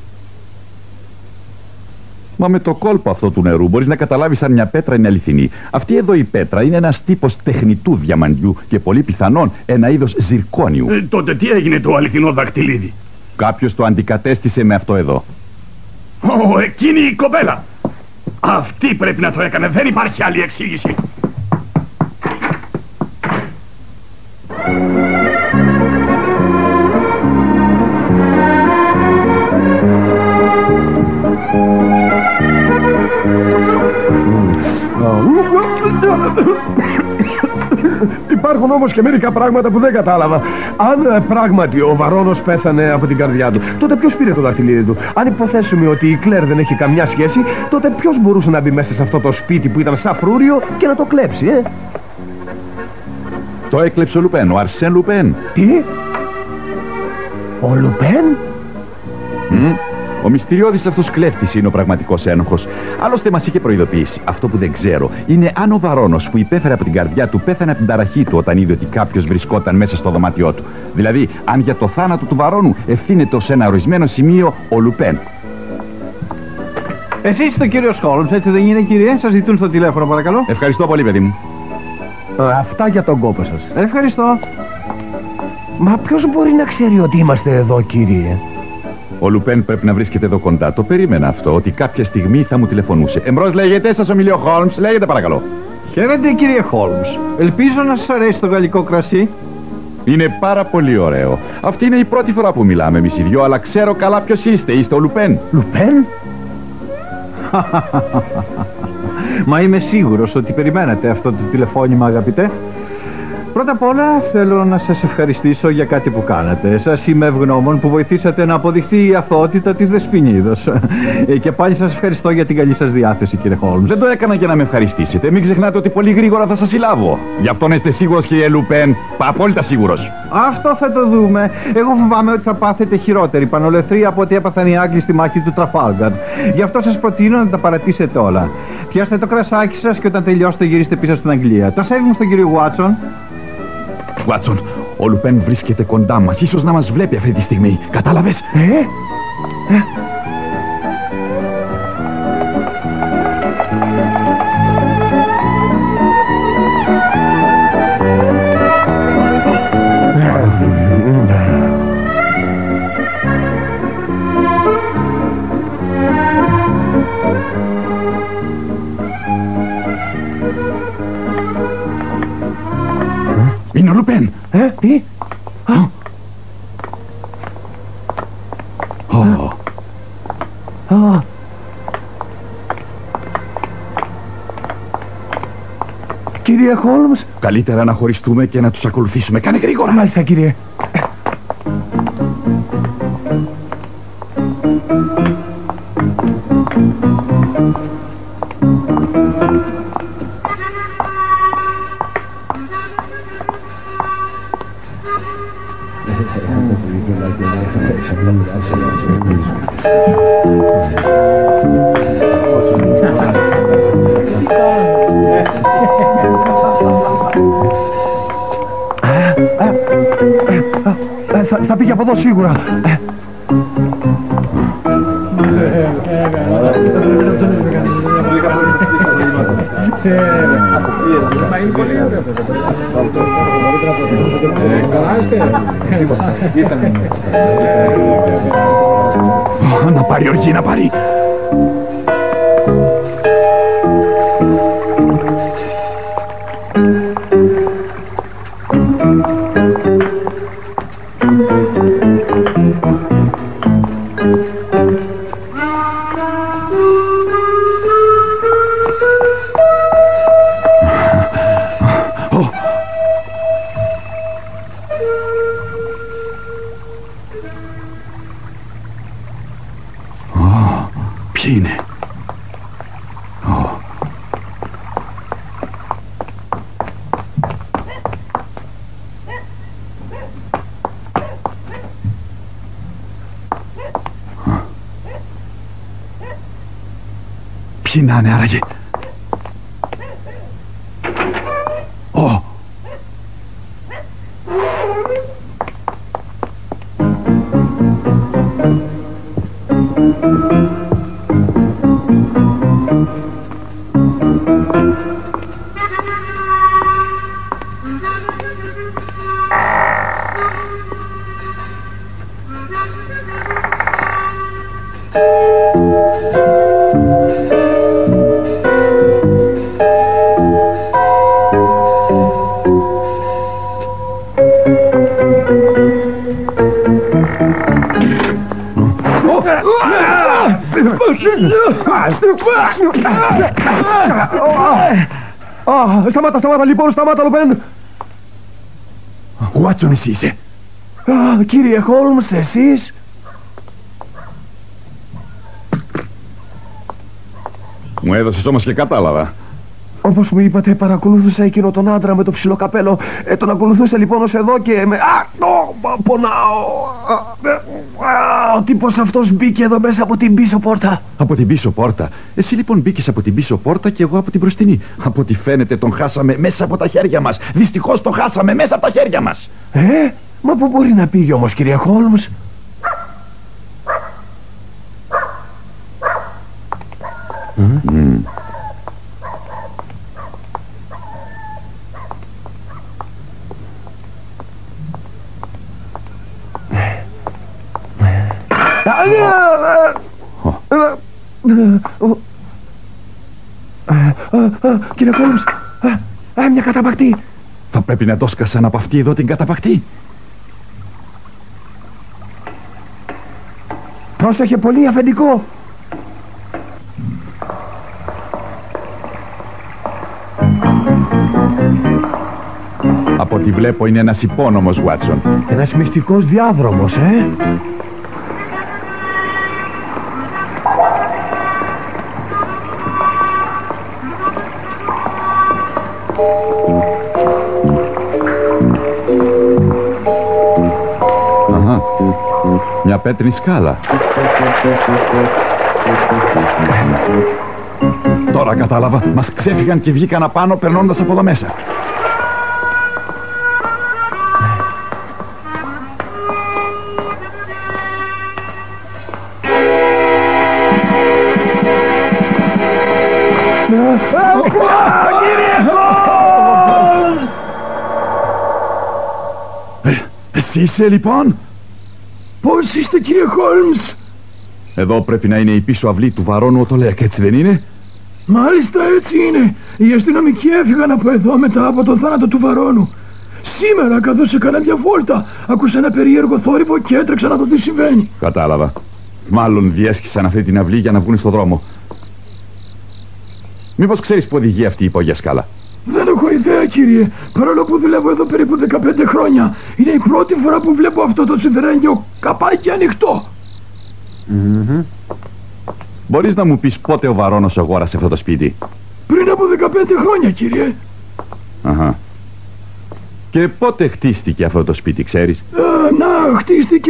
Μα με το κόλπο αυτό του νερού μπορείς να καταλάβεις αν μια πέτρα είναι αληθινή. Αυτή εδώ η πέτρα είναι ένας τύπος τεχνητού διαμαντιού και πολύ πιθανόν ένα είδος ζυρκόνιου. Τότε τι έγινε το αληθινό δακτυλίδι? Κάποιος το αντικατέστησε με αυτό εδώ. Εκείνη η κοπέλα! Αυτή πρέπει να το έκανε, δεν υπάρχει άλλη εξήγηση. Υπάρχουν όμως και μερικά πράγματα που δεν κατάλαβα. Αν πράγματι ο Βαρώνος πέθανε από την καρδιά του, τότε ποιος πήρε το δαχτυλίδι του? Αν υποθέσουμε ότι η Κλέρ δεν έχει καμιά σχέση, τότε ποιος μπορούσε να μπει μέσα σε αυτό το σπίτι που ήταν σαν φρούριο και να το κλέψει, Το έκλεψε ο Λουπέν, ο Αρσέν Λουπέν. Τι? Ο Λουπέν? Ο μυστηριώδης αυτός κλέφτης είναι ο πραγματικός ένοχος. Άλλωστε μας είχε προειδοποιήσει. Αυτό που δεν ξέρω είναι αν ο Βαρώνος που υπέφερε από την καρδιά του πέθανε από την ταραχή του όταν είδε ότι κάποιος βρισκόταν μέσα στο δωμάτιό του. Δηλαδή, αν για το θάνατο του Βαρώνου ευθύνεται ως ένα ορισμένο σημείο ο Λουπέν. Εσείς είστε ο κύριος Χόλμς, έτσι δεν είναι, κύριε? Σας ζητούν στο τηλέφωνο, παρακαλώ. Ευχαριστώ πολύ, παιδί μου. Αυτά για τον κόπο σας. Ευχαριστώ. Μα ποιος μπορεί να ξέρει ότι είμαστε εδώ, κύριε? Ο Λουπέν πρέπει να βρίσκεται εδώ κοντά. Το περίμενα αυτό, ότι κάποια στιγμή θα μου τηλεφωνούσε. Εμπρός λέγεται, σας ομιλεί ο Χόλμς, λέγεται παρακαλώ. Χαίρετε, κύριε Χόλμς. Ελπίζω να σας αρέσει το γαλλικό κρασί. Είναι πάρα πολύ ωραίο. Αυτή είναι η πρώτη φορά που μιλάμε εμείς οι δυο, αλλά ξέρω καλά ποιος είστε. Είστε ο Λουπέν. Λουπέν? Μα είμαι σίγουρος ότι περιμένατε αυτό το τηλεφώνημα, αγαπητέ. Πρώτα απ' όλα θέλω να σας ευχαριστήσω για κάτι που κάνατε. Σας είμαι ευγνώμων που βοηθήσατε να αποδειχθεί η αθωότητα της Δεσποινίδος. Και πάλι σας ευχαριστώ για την καλή σας διάθεση, κύριε Χόλμς. Δεν το έκανα για να με ευχαριστήσετε. Μην ξεχνάτε ότι πολύ γρήγορα θα σας συλλάβω. Γι' αυτό να είστε σίγουρος, κύριε Λουπέν. Απόλυτα σίγουρος. Αυτό θα το δούμε. Εγώ φοβάμαι ότι θα πάθετε χειρότερη πανολεθρία από ό,τι έπαθαν οι Άγγλοι στη μάχη του Τραφάλγκαρ. Γι' αυτό σας προτείνω να τα παρατήσετε όλα. Πιάστε το κρασάκι σας και όταν τελειώσετε γυρίστε πίσω στην Αγγλία. Τα σέβη μου στον κύριο Βάτσον. Βάτσον, ο Λουπέν βρίσκεται κοντά μας. Ίσως να μας βλέπει αυτή τη στιγμή. Κατάλαβες? Είναι ο Λουπέν. Τι? Κύριε Χόλμς. Καλύτερα να χωριστούμε και να τους ακολουθήσουμε. Κάνε γρήγορα. Μάλιστα, κύριε. Θα πήγε από εδώ σίγουρα. Να πάρει οργή, να πάρει. Ποιοι είναι? Ποιοι να είναι άραγε? Σταμάτα λοιπόν, σταμάτα Λουπέν. Βάτσον, εσύ είσαι? Κύριε Χόλμς, εσείς? Μου έδωσες όμως και κατάλαβα. Όπως μου είπατε, παρακολούθησα εκείνο τον άντρα με το ψηλό καπέλο. Τον ακολουθούσα λοιπόν ως εδώ και με... πονάω. Ο τύπος αυτός μπήκε εδώ μέσα από την πίσω πόρτα. Από την πίσω πόρτα? Εσύ λοιπόν μπήκες από την πίσω πόρτα και εγώ από την μπροστινή. Από ό,τι φαίνεται τον χάσαμε μέσα από τα χέρια μας. Δυστυχώς τον χάσαμε μέσα από τα χέρια μας. Μα πού μπορεί να πήγε όμως, κύριε Χόλμς? Κύριε Χόλμς, μια καταπακτή. Θα πρέπει να το σκασαν από αυτή εδώ την καταπακτή. Πρόσεχε πολύ, αφεντικό. Από ό,τι βλέπω είναι ένας υπόνομος, Βάτσον. Ένας μυστικός διάδρομος, Αχα, μια πέτρινη σκάλα. Τώρα κατάλαβα, μας ξέφυγαν και βγήκαν απάνω περνώντας από εδώ μέσα. Εσύ είσαι λοιπόν? Πώς είστε, κύριε Χόλμς? Εδώ πρέπει να είναι η πίσω αυλή του βαρώνου Οτολέκ, έτσι δεν είναι? Μάλιστα, έτσι είναι. Οι αστυνομικοί έφυγαν από εδώ μετά από το θάνατο του βαρώνου. Σήμερα, καθώς έκανα μια βόλτα, άκουσα ένα περίεργο θόρυβο και έτρεξα να δω τι συμβαίνει. Κατάλαβα. Μάλλον διέσχισαν αυτή την αυλή για να βγουν στο δρόμο. Μήπως ξέρεις που οδηγεί αυτή η υπόγεια σκάλα? Δεν έχω ιδέα, κύριε. Παρόλο που δουλεύω εδώ περίπου 15 χρόνια, είναι η πρώτη φορά που βλέπω αυτό το σιδερένιο καπάκι ανοιχτό. Μπορείς να μου πεις πότε ο Βαρώνος αγόρασε αυτό το σπίτι? Πριν από 15 χρόνια, κύριε. Αχα. Και πότε χτίστηκε αυτό το σπίτι, ξέρεις? Χτίστηκε...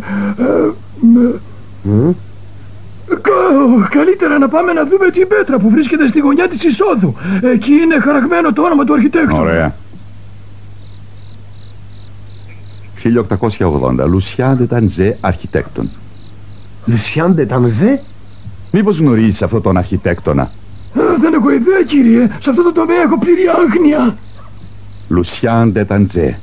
Καλύτερα να πάμε να δούμε την πέτρα που βρίσκεται στη γωνιά της εισόδου. Εκεί είναι χαραγμένο το όνομα του αρχιτέκτου. Ωραία. 1880. Λουσιάν ντε Τανζέ, αρχιτέκτον. Λουσιάν ντε Τανζέ? Μήπως γνωρίζεις αυτόν τον αρχιτέκτονα? Δεν έχω ιδέα, κύριε. Σε αυτό το τομέα έχω πλήρη άγνοια. Λουσιάν ντε Τανζέ.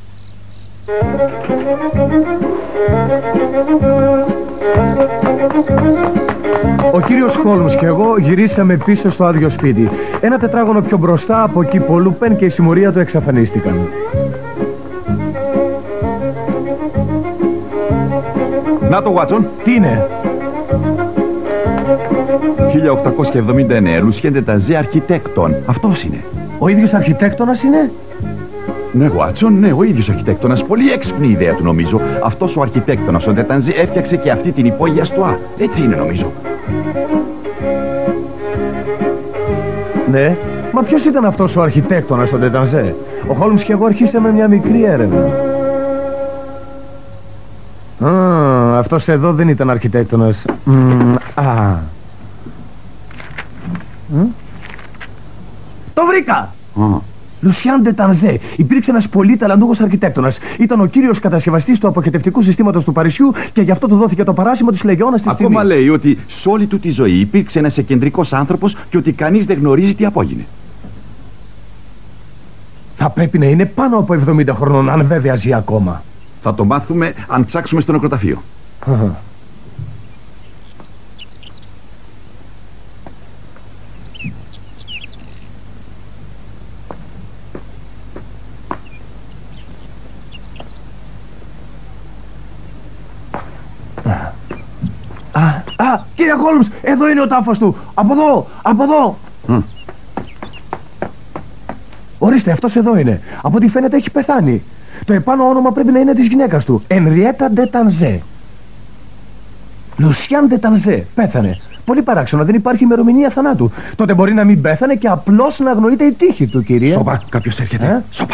Ο κύριος Χόλμς και εγώ γυρίσαμε πίσω στο άδειο σπίτι. Ένα τετράγωνο πιο μπροστά, από εκεί που ο Λουπέν και η συμμορία του εξαφανίστηκαν. Να το, Βάτσον. Τι είναι? 1879. Λουσιάν ντε Τανζέ, αρχιτέκτον. Αυτός είναι. Ο ίδιος αρχιτέκτονας είναι? Ναι, Βάτσον, ναι, ο ίδιος αρχιτέκτονας. Πολύ έξυπνη ιδέα του, νομίζω. Αυτός ο αρχιτέκτονας, ο ντε Τανζέ, έφτιαξε και αυτή την υπόγεια στοά. Έτσι είναι, νομίζω. Ναι, μα ποιος ήταν αυτός ο αρχιτέκτονας, ο ντε Τανζέ? Ο Χόλμς και εγώ αρχίσαμε μια μικρή έρευνα. Αυτός εδώ δεν ήταν αρχιτέκτονας. Το βρήκα! Λουσιάν ντε Τανζέ. Υπήρξε ένας πολύ ταλαντούχος αρχιτέκτονας. Ήταν ο κύριος κατασκευαστής του αποχετευτικού συστήματος του Παρισιού και γι' αυτό του δόθηκε το παράσημο της Λεγεώνας της Τιμής. Ακόμα λέει ότι σε όλη του τη ζωή υπήρξε ένας εκκεντρικός άνθρωπος και ότι κανείς δεν γνωρίζει τι απόγινε. Θα πρέπει να είναι πάνω από 70 χρονών, αν βέβαια ζει ακόμα. Θα το μάθουμε αν ψάξουμε στο νεκροταφείο. Κύριε Χόλμς, εδώ είναι ο τάφος του. Από εδώ, από εδώ. Ορίστε, αυτός εδώ είναι. Από ό,τι φαίνεται έχει πεθάνει. Το επάνω όνομα πρέπει να είναι της γυναίκας του. Ενριέτα ντε Τανζέ. Λουσιάν ντε Τανζέ. Πέθανε. Πολύ παράξενο, δεν υπάρχει ημερομηνία θανάτου. Τότε μπορεί να μην πέθανε και απλώς να αγνοείται η τύχη του, κύριε. Σόπα, κάποιος έρχεται. Σόπα.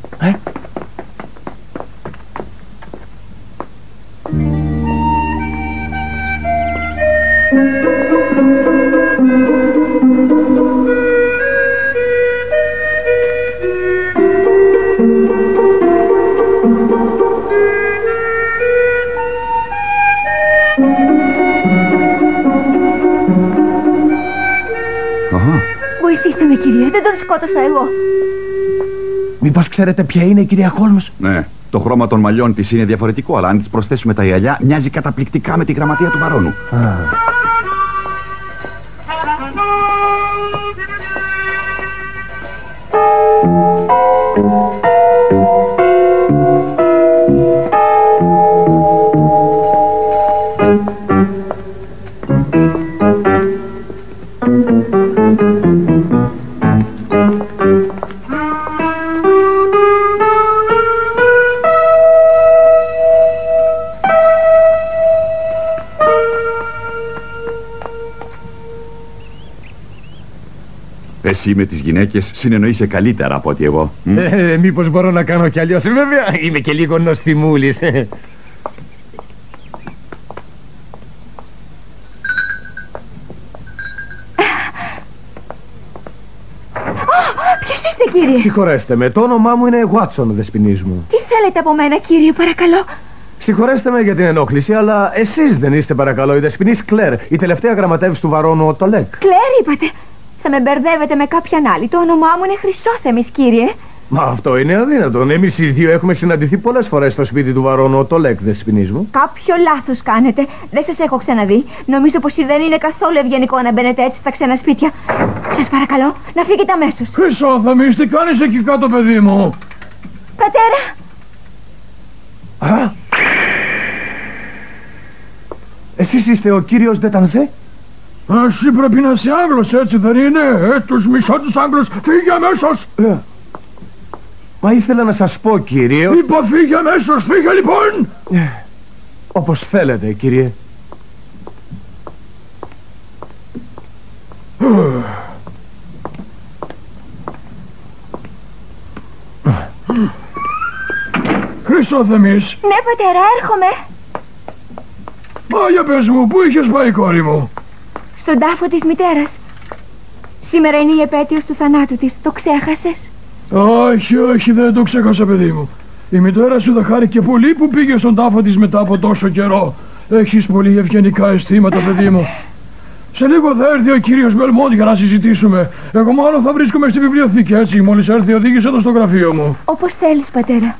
Βοηθήστε με, κύριε, δεν τον σκότωσα εγώ. Μήπως ξέρετε ποια είναι η κυρία Χόλμς? Ναι, το χρώμα των μαλλιών της είναι διαφορετικό, αλλά αν της προσθέσουμε τα γυαλιά, μοιάζει καταπληκτικά με τη γραμματεία του Βαρώνου. Εσύ με τις γυναίκες συνεννοείσαι καλύτερα από ότι εγώ. Μήπως μπορώ να κάνω κι αλλιώς? Βέβαια, είμαι και λίγο νοστιμούλης. Ποιος είστε, κύριε? Συγχωρέστε με, το όνομά μου είναι Βάτσον, δεσποινής μου. Τι θέλετε από μένα, κύριε, παρακαλώ? Συγχωρέστε με για την ενόχληση, αλλά εσείς δεν είστε, παρακαλώ, η δεσποινής Κλέρ, η τελευταία γραμματεύση του Βαρώνου Τολέκ? Κλέρ, είπατε? Θα με μπερδεύετε με κάποιαν άλλη. Το όνομά μου είναι Χρυσόθεμης, κύριε. Μα αυτό είναι αδύνατον. Εμείς οι δύο έχουμε συναντηθεί πολλές φορές στο σπίτι του Βαρώνου Τολέκ, δεσποινής μου. Κάποιο λάθος κάνετε. Δεν σας έχω ξαναδεί. Νομίζω πως δεν είναι καθόλου ευγενικό να μπαίνετε έτσι στα ξένα σπίτια. Σας παρακαλώ να φύγετε αμέσως. Χρυσόθεμης, τι κάνεις εκεί κάτω, παιδί μου? Πατέρα! Α! Εσείς είστε ο κύριος ντε Τανζέ? Εσύ πρέπει να είσαι Άγγλος, έτσι δεν είναι? Τους μισώ τους Άγγλους, φύγε αμέσως! Μα ήθελα να σας πω, κύριε... Είπα φύγε αμέσως, φύγε λοιπόν! Όπως θέλετε, κύριε. Χρυσόθεμης! Ναι, πατέρα, έρχομαι. Για πες μου, πού είχες πάει, κόρη μου? Στον τάφο της μητέρας. Σήμερα είναι η επέτειος του θανάτου της. Το ξέχασες? Όχι, όχι, δεν το ξέχασα, παιδί μου. Η μητέρα σου θα χάρηκε πολύ που πήγε στον τάφο της μετά από τόσο καιρό. Έχεις πολύ ευγενικά αισθήματα, παιδί μου. Σε λίγο θα έρθει ο κύριος Μπελμόντ για να συζητήσουμε. Εγώ μάλλον θα βρίσκομαι στη βιβλιοθήκη, έτσι. Μόλις έρθει, οδήγησε το στο γραφείο μου. Όπως θέλεις, πατέρα.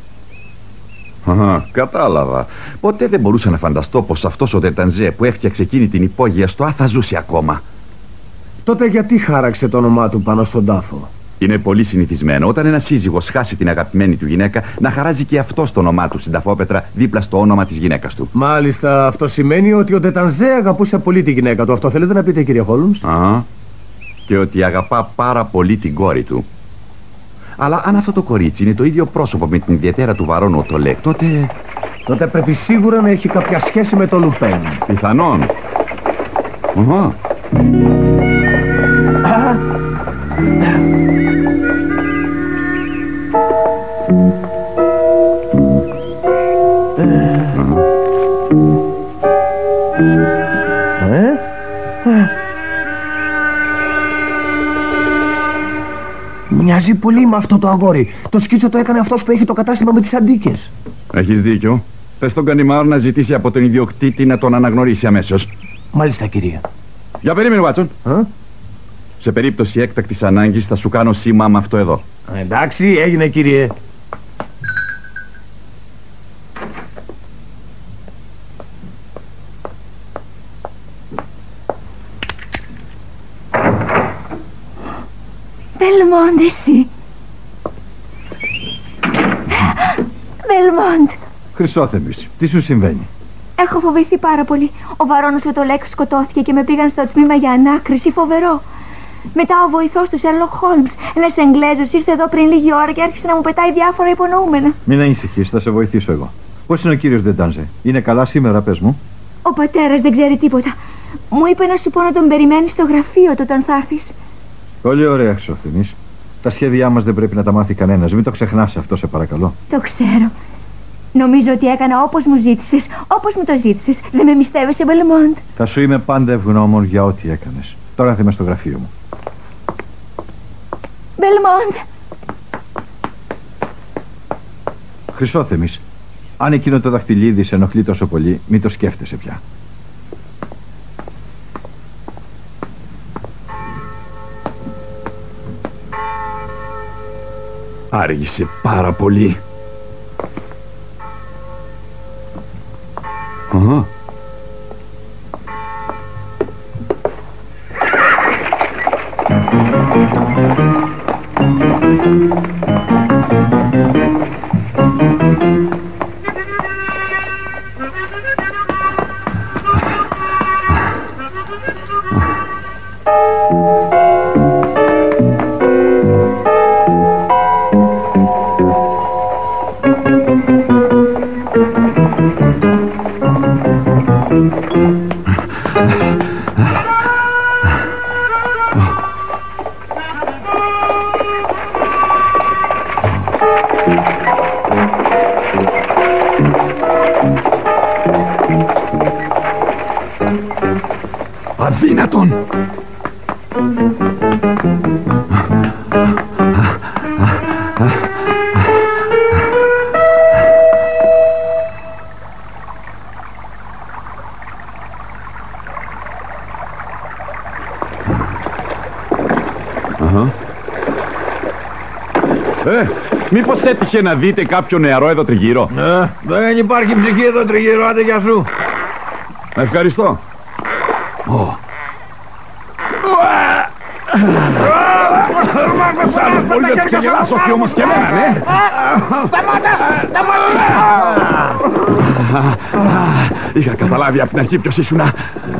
Κατάλαβα. Ποτέ δεν μπορούσα να φανταστώ πως αυτός ο ντε Τανζέ που έφτιαξε εκείνη την υπόγεια στοά θα ζούσε ακόμα. Τότε γιατί χάραξε το όνομά του πάνω στον τάφο? Είναι πολύ συνηθισμένο όταν ένας σύζυγος χάσει την αγαπημένη του γυναίκα να χαράζει και αυτό το όνομά του στην ταφόπετρα δίπλα στο όνομα της γυναίκας του. Μάλιστα, αυτό σημαίνει ότι ο ντε Τανζέ αγαπούσε πολύ τη γυναίκα του. Αυτό θέλετε να πείτε, κύριε Χόλμς? Και ότι αγαπά πάρα πολύ την κόρη του. Αλλά αν αυτό το κορίτσι είναι το ίδιο πρόσωπο με την ιδιαίτερα του Βαρώνου Τολέκ, τότε πρέπει σίγουρα να έχει κάποια σχέση με το Λουπέν. Πιθανόν. Μοιάζει πολύ με αυτό το αγόρι. Το σκίτσο το έκανε αυτός που έχει το κατάστημα με τις αντίκες. Έχεις δίκιο. Θες τον Κανιμάρ να ζητήσει από τον ιδιοκτήτη να τον αναγνωρίσει αμέσως. Μάλιστα, κύριε. Για περίμενε, Βάτσον. Σε περίπτωση έκτακτης ανάγκης θα σου κάνω σήμα με αυτό εδώ. Εντάξει, έγινε, κύριε. Μπελμόντ, εσύ. Μπελμόντ. Χρυσόθεμης, τι σου συμβαίνει? Έχω φοβηθεί πάρα πολύ. Ο Βαρώνος Λετολέκ σκοτώθηκε και με πήγαν στο τμήμα για ανάκριση. Φοβερό. Μετά ο βοηθός του Σέρλοκ Χόλμς, ένας Εγγλέζος, ήρθε εδώ πριν λίγη ώρα και άρχισε να μου πετάει διάφορα υπονοούμενα. Μην ανησυχείς, θα σε βοηθήσω εγώ. Πώς είναι ο κύριος Ντεντάνζε? Είναι καλά σήμερα, πες μου? Ο πατέρας δεν ξέρει τίποτα. Μου είπε να σου πω να τον περιμένει στο γραφείο του όταν θα έρθεις. Πολύ ωραία, Χρυσόθυμης. Τα σχέδιά μας δεν πρέπει να τα μάθει κανένας. Μην το ξεχνάς αυτό, σε παρακαλώ. Το ξέρω. Νομίζω ότι έκανα όπως μου ζήτησες, όπως μου το ζήτησες. Δεν με μυστεύεσαι, Μπελμόντ. Θα σου είμαι πάντα ευγνώμων για ό,τι έκανες. Τώρα θα είμαι στο γραφείο μου. Μπελμόντ. Χρυσόθεμης, αν εκείνο το δαχτυλίδι σε ενοχλεί τόσο πολύ, μην το σκέφτεσαι πια. Άργησε πάρα πολύ. Αδύνατον! Μήπως έτυχε να δείτε κάποιο νεαρό εδώ τριγύρω? Δεν υπάρχει ψυχή εδώ τριγύρω, άντε για σου. Ευχαριστώ. Άλλος πολύ δεν τους ξεγελάσω και όμως και εμένα, ναι. Είχα καταλάβει από την αρχή ποιος ήσουνα.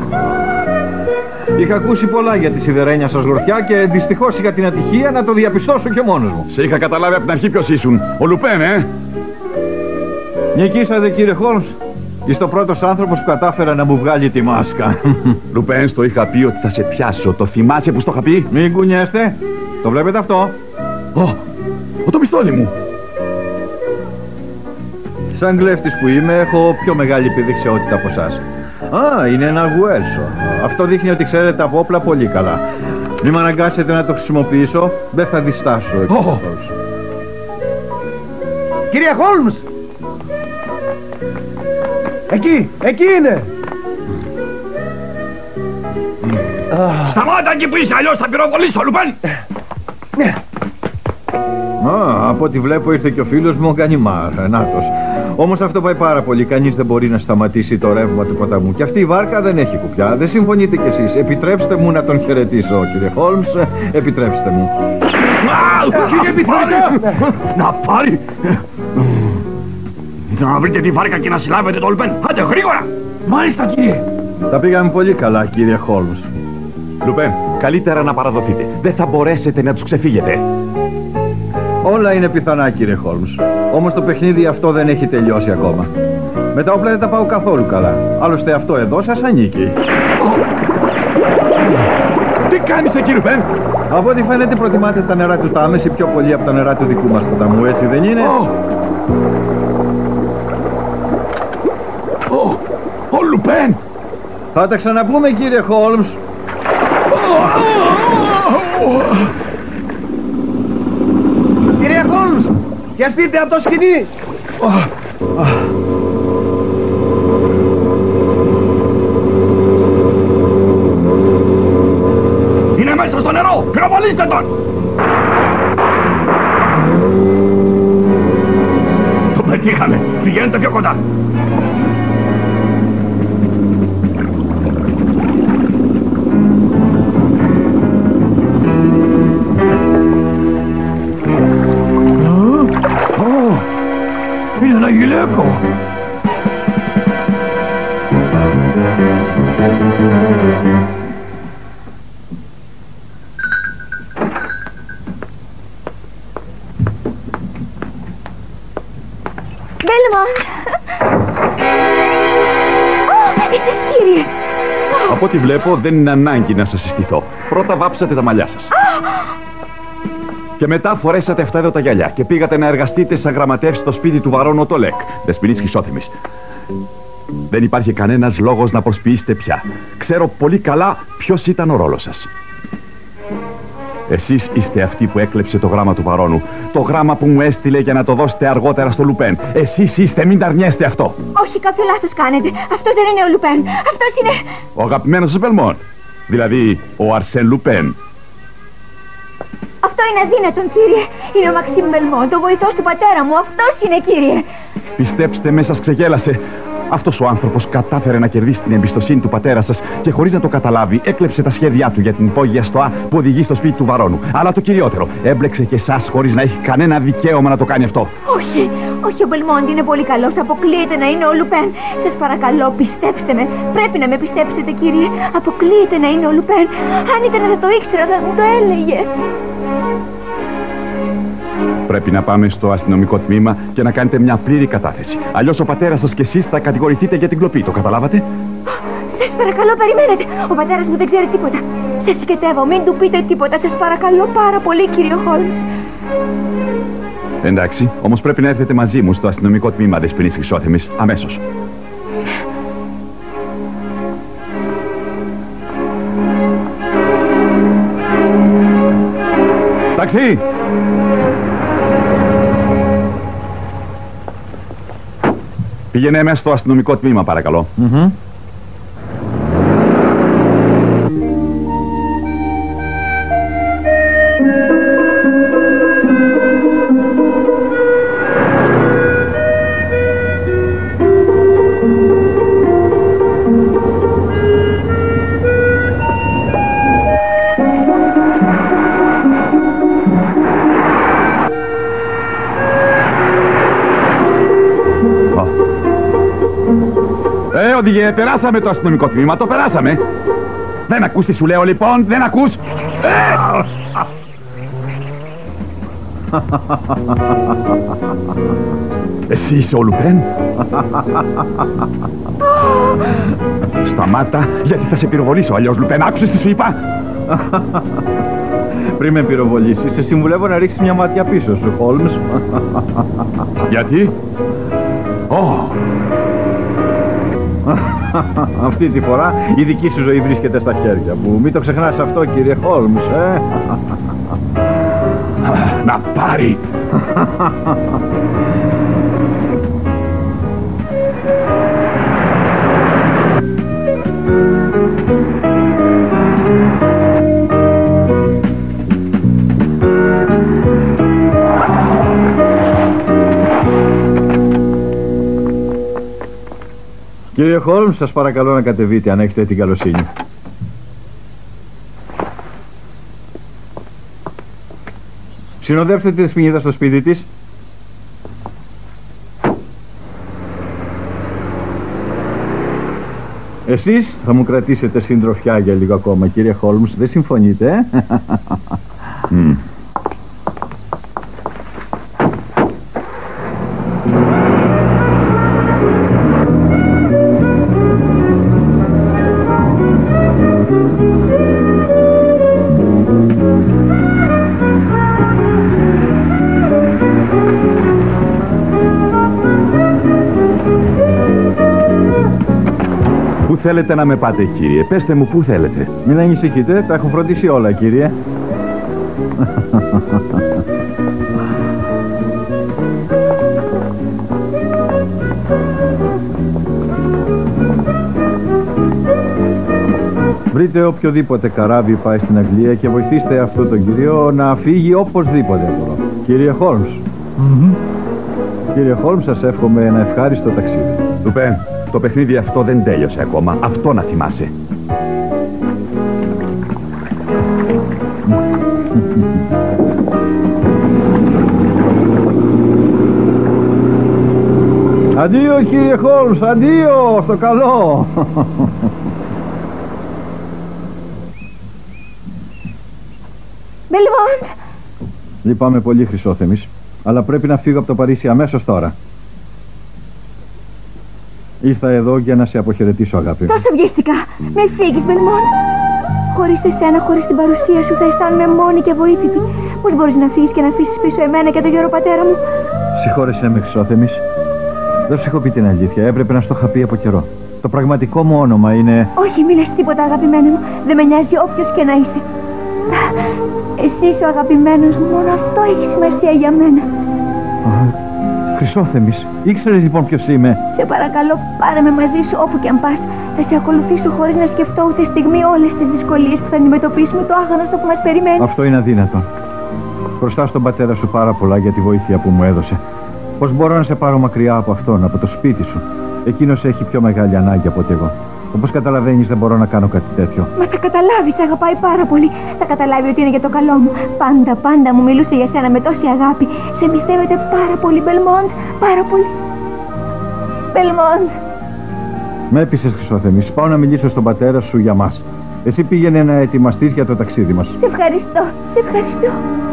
Είχα ακούσει πολλά για τη σιδερένια σας γροθιά και δυστυχώς είχα την ατυχία να το διαπιστώσω και μόνος μου. Σε είχα καταλάβει από την αρχή ποιος ήσουν. Ο Λουπέν, Νικήσατε, κύριε Χόλμς. Είστε ο πρώτος άνθρωπος που κατάφερα να μου βγάλει τη μάσκα. Λουπέν, στο είχα πει ότι θα σε πιάσω. Το θυμάσαι που στο είχα πει? Μην κουνιέστε. Το βλέπετε αυτό? Το πιστόλι μου. Σαν κλέφτης που είμαι, έχω πιο μεγάλη επιδεξιότητα από εσάς. Είναι ένα Γουέλσο. Αυτό δείχνει ότι ξέρετε από όπλα πολύ καλά. Μην με αναγκάσετε να το χρησιμοποιήσω, δεν θα διστάσω. Κύριε Χόλμς! Εκεί είναι! Σταμάτα εκεί που είσαι, αλλιώς θα πυροβολήσω, Λουπέν! Από ό,τι βλέπω ήρθε και ο φίλος μου ο Γκανιμάρ, Νάτος. Όμως αυτό πάει πάρα πολύ, κανείς δεν μπορεί να σταματήσει το ρεύμα του ποταμού. Και αυτή η βάρκα δεν έχει κουπιά, δεν συμφωνείτε κι εσείς. Επιτρέψτε μου να τον χαιρετήσω, κύριε Χόλμς, επιτρέψτε μου. Κύριε επιθετικά! Να πάρει! Να βρείτε τη βάρκα και να συλλάβετε το Λουπέν. Άντε, γρήγορα! Μάλιστα, κύριε. Τα πήγαμε πολύ καλά, κύριε Χόλμς. Λουπέν, καλύτερα να παραδοθείτε. Δεν θα μπορέσετε να τους ξεφύγετε. Όλα είναι πιθανά, κύριε Χόλμς. Όμως το παιχνίδι αυτό δεν έχει τελειώσει ακόμα. Με τα όπλα δεν τα πάω καθόλου καλά. Άλλωστε αυτό εδώ σας ανήκει. Τι κάνεις εκεί, Λουπέν? Από ό,τι φαίνεται προτιμάτε τα νερά του Τάμεση πιο πολύ από τα νερά του δικού μας ποταμού, έτσι δεν είναι? Ο Λουπέν! Θα τα ξαναπούμε, κύριε Χόλμς. Κύριε Χόλμς! Πιαστείτε από το σκηνή! Είναι μέσα στο νερό! Πυροβολήστε τον! Το πετύχαμε! Πηγαίνετε πιο κοντά! Είναι ένα γυλαίκο. Μπέλμοντ! Εσείς, κύριε! Από ό,τι βλέπω δεν είναι ανάγκη να σας συστηθώ. Πρώτα βάψατε τα μαλλιά σας. Και μετά φορέσατε αυτά εδώ τα γυαλιά και πήγατε να εργαστείτε σαν γραμματεύς στο σπίτι του βαρώνου Τολέκ, δεσποινής Χρυσόθυμης. Δεν υπάρχει κανένας λόγος να προσποιήσετε πια. Ξέρω πολύ καλά ποιος ήταν ο ρόλος σας. Εσείς είστε αυτοί που έκλεψε το γράμμα του βαρώνου. Το γράμμα που μου έστειλε για να το δώσετε αργότερα στο Λουπέν. Εσείς είστε, μην τα αρνιέστε αυτό. Όχι, κάποιο λάθος κάνετε. Αυτός δεν είναι ο Λουπέν. Αυτός είναι... Ο αγαπημένος σας Μπελμόντ. Δηλαδή, ο Αρσέν Λουπέν. Αυτό είναι αδύνατον, κύριε. Είναι ο Μαξίμ Μπελμόντ, ο βοηθός του πατέρα μου. Αυτός είναι, κύριε. Πιστέψτε με, σας ξεγέλασε. Αυτός ο άνθρωπος κατάφερε να κερδίσει την εμπιστοσύνη του πατέρα σας και χωρίς να το καταλάβει έκλεψε τα σχέδιά του για την υπόγεια στοά που οδηγεί στο σπίτι του βαρώνου. Αλλά το κυριότερο, έμπλεξε και εσάς χωρίς να έχει κανένα δικαίωμα να το κάνει αυτό. Όχι, όχι, ο Μπελμόντ είναι πολύ καλός. Αποκλείεται να είναι ο Λουπέν. Σας παρακαλώ, πιστέψτε με. Πρέπει να με πιστέψετε, κύριε. Αποκλείεται να είναι ο Λουπέν. Αν ήταν θα το ήξερα, θα μου το έλεγε. Πρέπει να πάμε στο αστυνομικό τμήμα και να κάνετε μια πλήρη κατάθεση. Αλλιώς ο πατέρας σας και εσείς θα κατηγορηθείτε για την κλοπή. Το καταλάβατε? Σας παρακαλώ, περιμένετε. Ο πατέρας μου δεν ξέρει τίποτα. Σας συγκετεύω, μην του πείτε τίποτα. Σας παρακαλώ πάρα πολύ, κύριο Χόλμς. Εντάξει, όμως πρέπει να έρθετε μαζί μου στο αστυνομικό τμήμα δεσποινής Χρυσόθυμης αμέσως. Ταξί! Πήγαινε μέσα στο αστυνομικό τμήμα, παρακαλώ. Οδηγέ, περάσαμε το αστυνομικό τμήμα, το περάσαμε. Δεν ακούς τι σου λέω, λοιπόν, δεν ακούς. Εσύ είσαι ο Λουπέν? Σταμάτα, γιατί θα σε πυροβολήσω αλλιώς, Λουπέν. Άκουσες τι σου είπα? Πριν με πυροβολήσεις, σε συμβουλεύω να ρίξεις μια ματιά πίσω σου, Χόλμς. Γιατί? Αυτή τη φορά η δική σου ζωή βρίσκεται στα χέρια μου. Μην το ξεχνάς αυτό, κύριε Χόλμς, Να πάρει! Κύριε Χόλμς, σας παρακαλώ να κατεβείτε αν έχετε την καλοσύνη. Συνοδεύστε τη Δεσποινίδα στο σπίτι της. Εσείς θα μου κρατήσετε συντροφιά για λίγο ακόμα, κύριε Χόλμς. Δεν συμφωνείτε, Πού θέλετε να με πάτε, κύριε? Πέστε μου πού θέλετε. Μην ανησυχείτε, τα έχω φροντίσει όλα, κύριε. Βρείτε οποιοδήποτε καράβι πάει στην Αγγλία και βοηθήστε αυτό τον κύριο να φύγει οπωσδήποτε από εδώ. Κύριε Χόλμς. Κύριε Χόλμς, σας εύχομαι ένα ευχάριστο ταξίδι. Λουπέν, το παιχνίδι αυτό δεν τέλειωσε ακόμα. Αυτό να θυμάσαι. Αντίο κύριε Χόλμς, αντίο, στο καλό. Μπελμόντ! Λυπάμαι πολύ, Χρυσόθεμης, αλλά πρέπει να φύγω από το Παρίσι αμέσως τώρα. Ήρθα εδώ για να σε αποχαιρετήσω, αγάπη. Τόσο βιαστικά. Μη φύγεις, Μπελμόντ. Χωρίς εσένα, χωρίς την παρουσία σου, θα αισθάνομαι μόνη και βοήθητη. Πώς μπορείς να φύγεις και να αφήσεις πίσω εμένα και τον γέρο πατέρα μου? Συγχώρεσέ με, Χρυσόθεμης. Δεν σου έχω πει την αλήθεια. Έπρεπε να στο είχα πει από καιρό. Το πραγματικό μου όνομα είναι... Όχι, μη λες τίποτα, αγαπημένο μου. Δεν με νοιάζει όποιος και να είσαι. Εσύ είσαι ο αγαπημένος μου. Μόνο αυτό έχει σημασία για μένα. Χρυσόθεμης, ήξερες λοιπόν ποιος είμαι? Σε παρακαλώ, πάρε με μαζί σου όπου και αν πας. Θα σε ακολουθήσω χωρίς να σκεφτώ ούτε στιγμή όλες τις δυσκολίες που θα αντιμετωπίσουμε, το άγνωστο που μας περιμένει. Αυτό είναι αδύνατο. Χρωστάς στον πατέρα σου πάρα πολλά για τη βοήθεια που μου έδωσε. Πώς μπορώ να σε πάρω μακριά από αυτόν, από το σπίτι σου? Εκείνος έχει πιο μεγάλη ανάγκη από ότι εγώ. Όπως καταλαβαίνεις, δεν μπορώ να κάνω κάτι τέτοιο. Μα θα καταλάβεις, αγαπάει πάρα πολύ. Θα καταλάβει ότι είναι για το καλό μου. Πάντα μου μιλούσε για σένα με τόση αγάπη. Σε εμπιστεύεται πάρα πολύ, Μπελμόντ. Πάρα πολύ. Μπελμόντ. Με έπεισες, Χρυσόθεμης. Πάω να μιλήσω στον πατέρα σου για μας. Εσύ πήγαινε να ετοιμαστείς για το ταξίδι μας. Σε ευχαριστώ. Σε ευχαριστώ.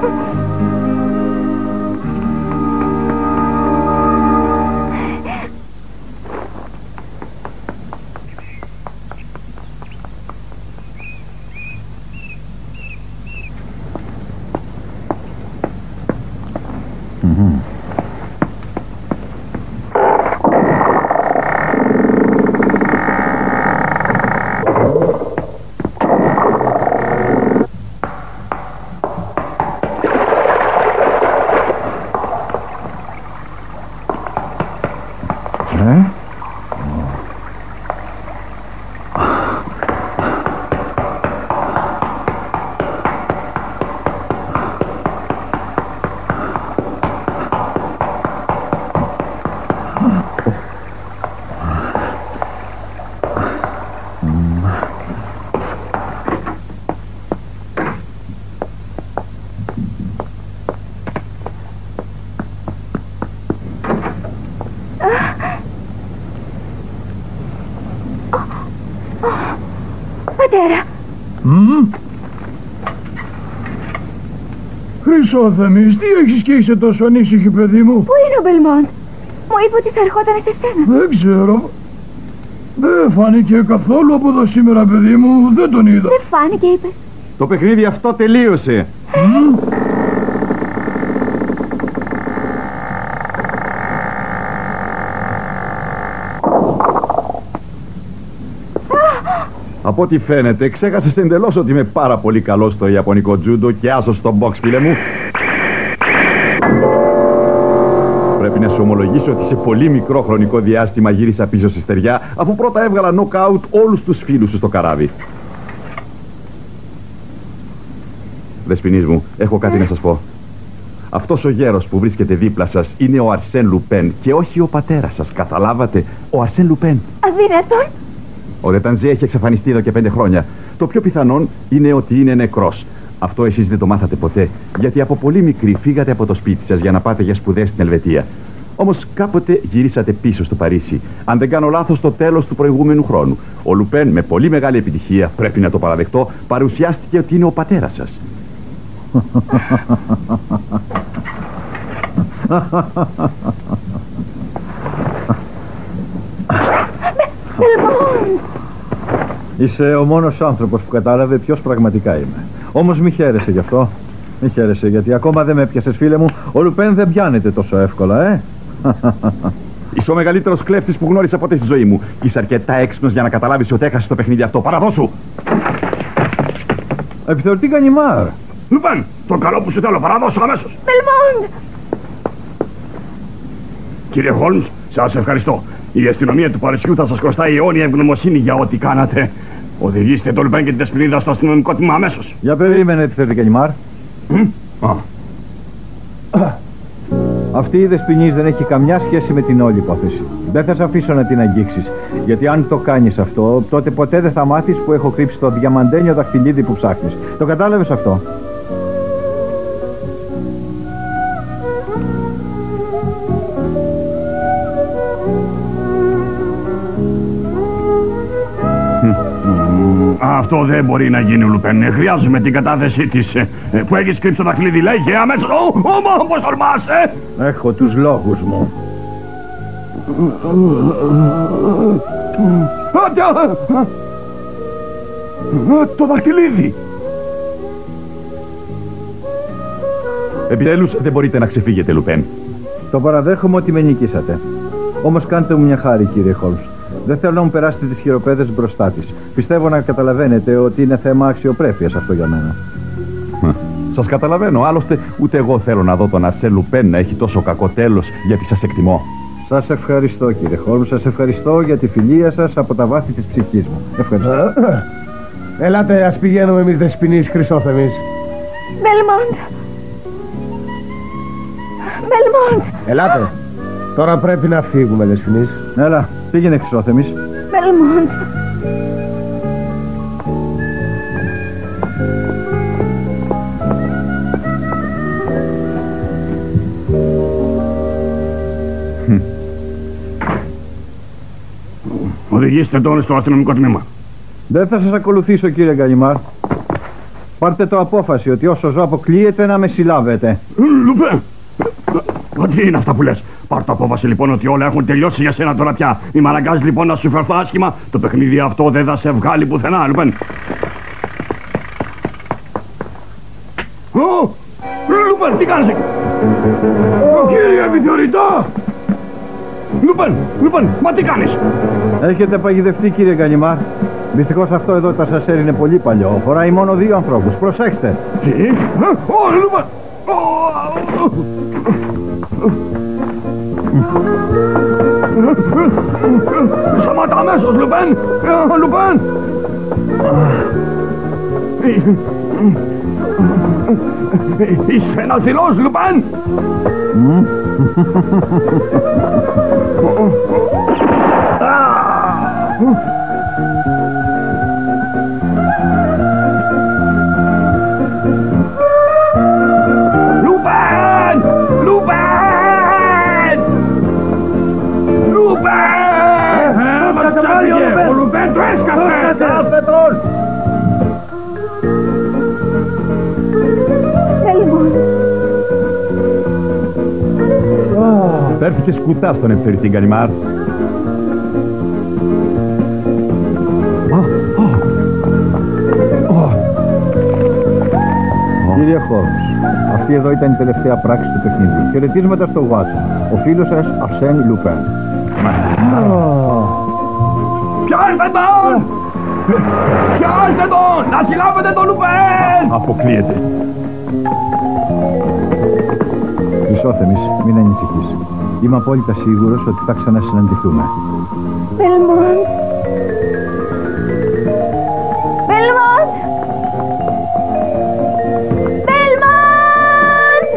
Πατέρα. Χρυσόθεμης, τι έχεις και είσαι τόσο ανήσυχη, παιδί μου? Πού είναι ο Μπελμόντ? Μου είπε ότι θα ερχόταν σε σένα. Δεν ξέρω. Δεν φάνηκε καθόλου από εδώ σήμερα, παιδί μου. Δεν τον είδα. Δεν φάνηκε, είπες? Το παιχνίδι αυτό τελείωσε. Από ό,τι φαίνεται, ξέχασες εντελώς ότι είμαι πάρα πολύ καλός στο ιαπωνικό τζούντο και άσος στο box, φίλε μου. Πρέπει να σου ομολογήσω ότι σε πολύ μικρό χρονικό διάστημα γύρισα πίσω στη στεριά, αφού πρώτα έβγαλα νοκάουτ όλους τους φίλους σου στο καράβι. Δεσποινής μου, έχω κάτι να σας πω. Αυτός ο γέρος που βρίσκεται δίπλα σας είναι ο Αρσέν Λουπέν και όχι ο πατέρας σας, καταλάβατε? Ο Αρσέν Λουπέν. Αδύνατον. Ο Ρετανζέ έχει εξαφανιστεί εδώ και 5 χρόνια. Το πιο πιθανόν είναι ότι είναι νεκρός. Αυτό εσείς δεν το μάθατε ποτέ, γιατί από πολύ μικρή φύγατε από το σπίτι σας για να πάτε για σπουδές στην Ελβετία. Όμως κάποτε γυρίσατε πίσω στο Παρίσι. Αν δεν κάνω λάθος, στο τέλος του προηγούμενου χρόνου. Ο Λουπέν, με πολύ μεγάλη επιτυχία, πρέπει να το παραδεχτώ, παρουσιάστηκε ότι είναι ο πατέρας σας. Είσαι ο μόνος άνθρωπος που κατάλαβε ποιος πραγματικά είμαι. Όμως μη χαίρεσαι γι' αυτό. Μη χαίρεσαι, γιατί ακόμα δεν με έπιασες, φίλε μου. Ο Λουπέν δεν πιάνεται τόσο εύκολα, Είσαι ο μεγαλύτερος κλέφτης που γνώρισα ποτέ στη ζωή μου. Είσαι αρκετά έξυπνος για να καταλάβεις ότι έχασες το παιχνίδι αυτό. Παραδώσου! Επιθεωρητή Γκανιμάρ. Λουπέν, το καλό που σου θέλω, παραδώσου αμέσως. Μπελμόντ. Κύριε Χόλμς, σας ευχαριστώ. Η αστυνομία του Παρισιού θα σας χρωστάει αιώνια ευγνωμοσύνη για ό,τι κάνατε. Οδηγήστε τον Λουπέν και την Δεσποινίδα στο αστυνομικό τμήμα αμέσως. Για περίμενε, επιθεωρητή Γκανιμάρ. Αυτή η Δεσποινής δεν έχει καμιά σχέση με την όλη υπόθεση. Δεν θα σε αφήσω να την αγγίξεις. Γιατί αν το κάνεις αυτό, τότε ποτέ δεν θα μάθεις που έχω κρύψει το διαμαντένιο δαχτυλίδι που ψάχνεις. Το κατάλαβες αυτό? Αυτό δεν μπορεί να γίνει, Λουπέν. Χρειάζομαι την κατάθεσή της. Που έχεις κρύψει το δαχτυλίδι, λέγε αμέσως. Πώς τολμάς, Έχω τους λόγους μου. Το δαχτυλίδι! Επιτέλους δεν μπορείτε να ξεφύγετε, Λουπέν. Το παραδέχομαι ότι με νικήσατε. Όμως κάντε μου μια χάρη, κύριε Χόλμς. Δεν θέλω να μου περάσετε τις χειροπέδες μπροστά της. Πιστεύω να καταλαβαίνετε ότι είναι θέμα αξιοπρέπειας αυτό για μένα. Σας καταλαβαίνω. Άλλωστε ούτε εγώ θέλω να δω τον Αρσέν Λουπέν να έχει τόσο κακό τέλος, γιατί σας εκτιμώ. Σας ευχαριστώ, κύριε Χόλμς. Σας ευχαριστώ για τη φιλία σας από τα βάθη της ψυχής μου. Ευχαριστώ. Ελάτε, ας πηγαίνουμε εμείς Δεσποινής, Χρυσόθεμης. Μπέλμοντ! Μπέλμοντ! Ελάτε. Τώρα πρέπει να φύγουμε, Δεσποινής. Έλα, πήγαινε, Χρυσόθεμης. Μπέλμοντ! Οδηγήστε τον στο αστυνομικό τμήμα. Δεν θα σας ακολουθήσω, κύριε Γκαλιμάρ. Πάρτε το απόφαση ότι όσο ζω αποκλείεται να με συλλάβετε. Λουπέν! Τι είναι αυτά που λες? Πάρ' το απόφαση λοιπόν ότι όλα έχουν τελειώσει για σένα τώρα πια. Μη με αναγκάζεις λοιπόν να σου φερθώ άσχημα. Το παιχνίδι αυτό δεν θα σε βγάλει πουθενά, Λουπέν. Λουπέν, τι κάνεις εκεί? Κύριε επιθεωρητά! Λουπέν, μα τι κάνεις? Έχετε παγιδευτεί, κύριε Γκαλιμάρ. Δυστυχώς αυτό εδώ τα σασέρ είναι πολύ παλιό. Φοράει μόνο 2 ανθρώπους. Προσέξτε. Τι? Λουπέν! Σταμάτα αμέσως, Λουπέν! Λουπέν! Είσαι ένας δειλός, Λουπέν! Ο Λουπέν το έσκασε! Φέρθηκε σκουτά στον επιθεωρητή Γκαλιμάρ. Κύριε Χόλμς, αυτή εδώ ήταν η τελευταία πράξη του παιχνιδιού. Χαιρετίσματα στο Βάτσον, ο φίλος σας Αρσέν Λουπέν. Πιάστε τον! Πιάστε τον! Να συλλάβετε τον Λουπέν! Αποκλείεται. Χρυσόθεμης, μην ανησυχείς. Είμαι απόλυτα σίγουρος ότι θα ξανασυναντηθούμε. Μπέλμοντ! Μπέλμοντ! Μπέλμοντ!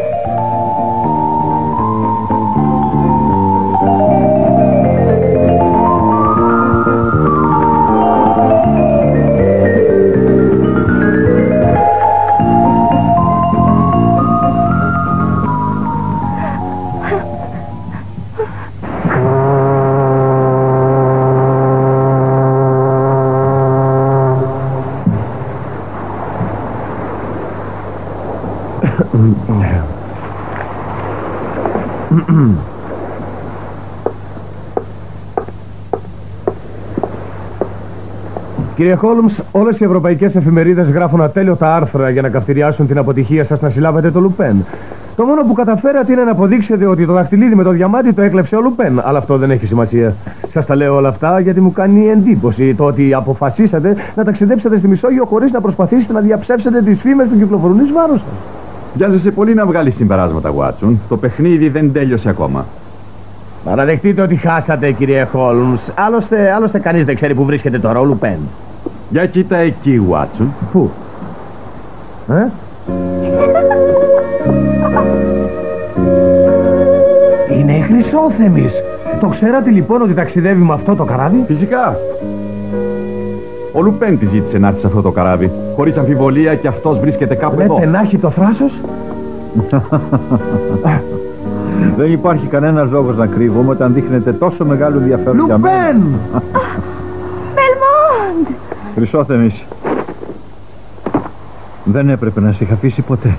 Κύριε Χόλμς, όλες οι ευρωπαϊκές εφημερίδες γράφουν ατέλειωτα άρθρα για να καυτηριάσουν την αποτυχία σας να συλλάβετε το Λουπέν. Το μόνο που καταφέρατε είναι να αποδείξετε ότι το δαχτυλίδι με το διαμάντι το έκλεψε ο Λουπέν. Αλλά αυτό δεν έχει σημασία. Σας τα λέω όλα αυτά γιατί μου κάνει εντύπωση το ότι αποφασίσατε να ταξιδέψετε στη Μεσόγειο χωρίς να προσπαθήσετε να διαψεύσετε τις φήμες που κυκλοφορούν εις βάρος σας. Βιάζεσαι πολύ να βγάλεις συμπεράσματα, Βάτσον. Το παιχνίδι δεν τέλειωσε ακόμα. Παραδεχτείτε ότι χάσατε, κύριε Χόλμς. Άλλωστε κανείς δεν ξέρει που βρίσκεται τώρα ο Λουπέν. Για κοίτα εκεί, Βάτσον. Πού? Είναι η Χρυσόθεμης. Το ξέρατε λοιπόν ότι ταξιδεύει με αυτό το καράβι? Φυσικά. Ο Λουπέν τη ζήτησε να έρθει σε αυτό το καράβι. Χωρίς αμφιβολία και αυτός βρίσκεται κάπου εδώ. Λέτε να έχει το θράσος? Δεν υπάρχει κανένας λόγος να κρύβομαι όταν δείχνετε τόσο μεγάλο ενδιαφέρον για μένα. Μπέλμοντ! Χρυσόθεμης, δεν έπρεπε να σε είχα αφήσει ποτέ.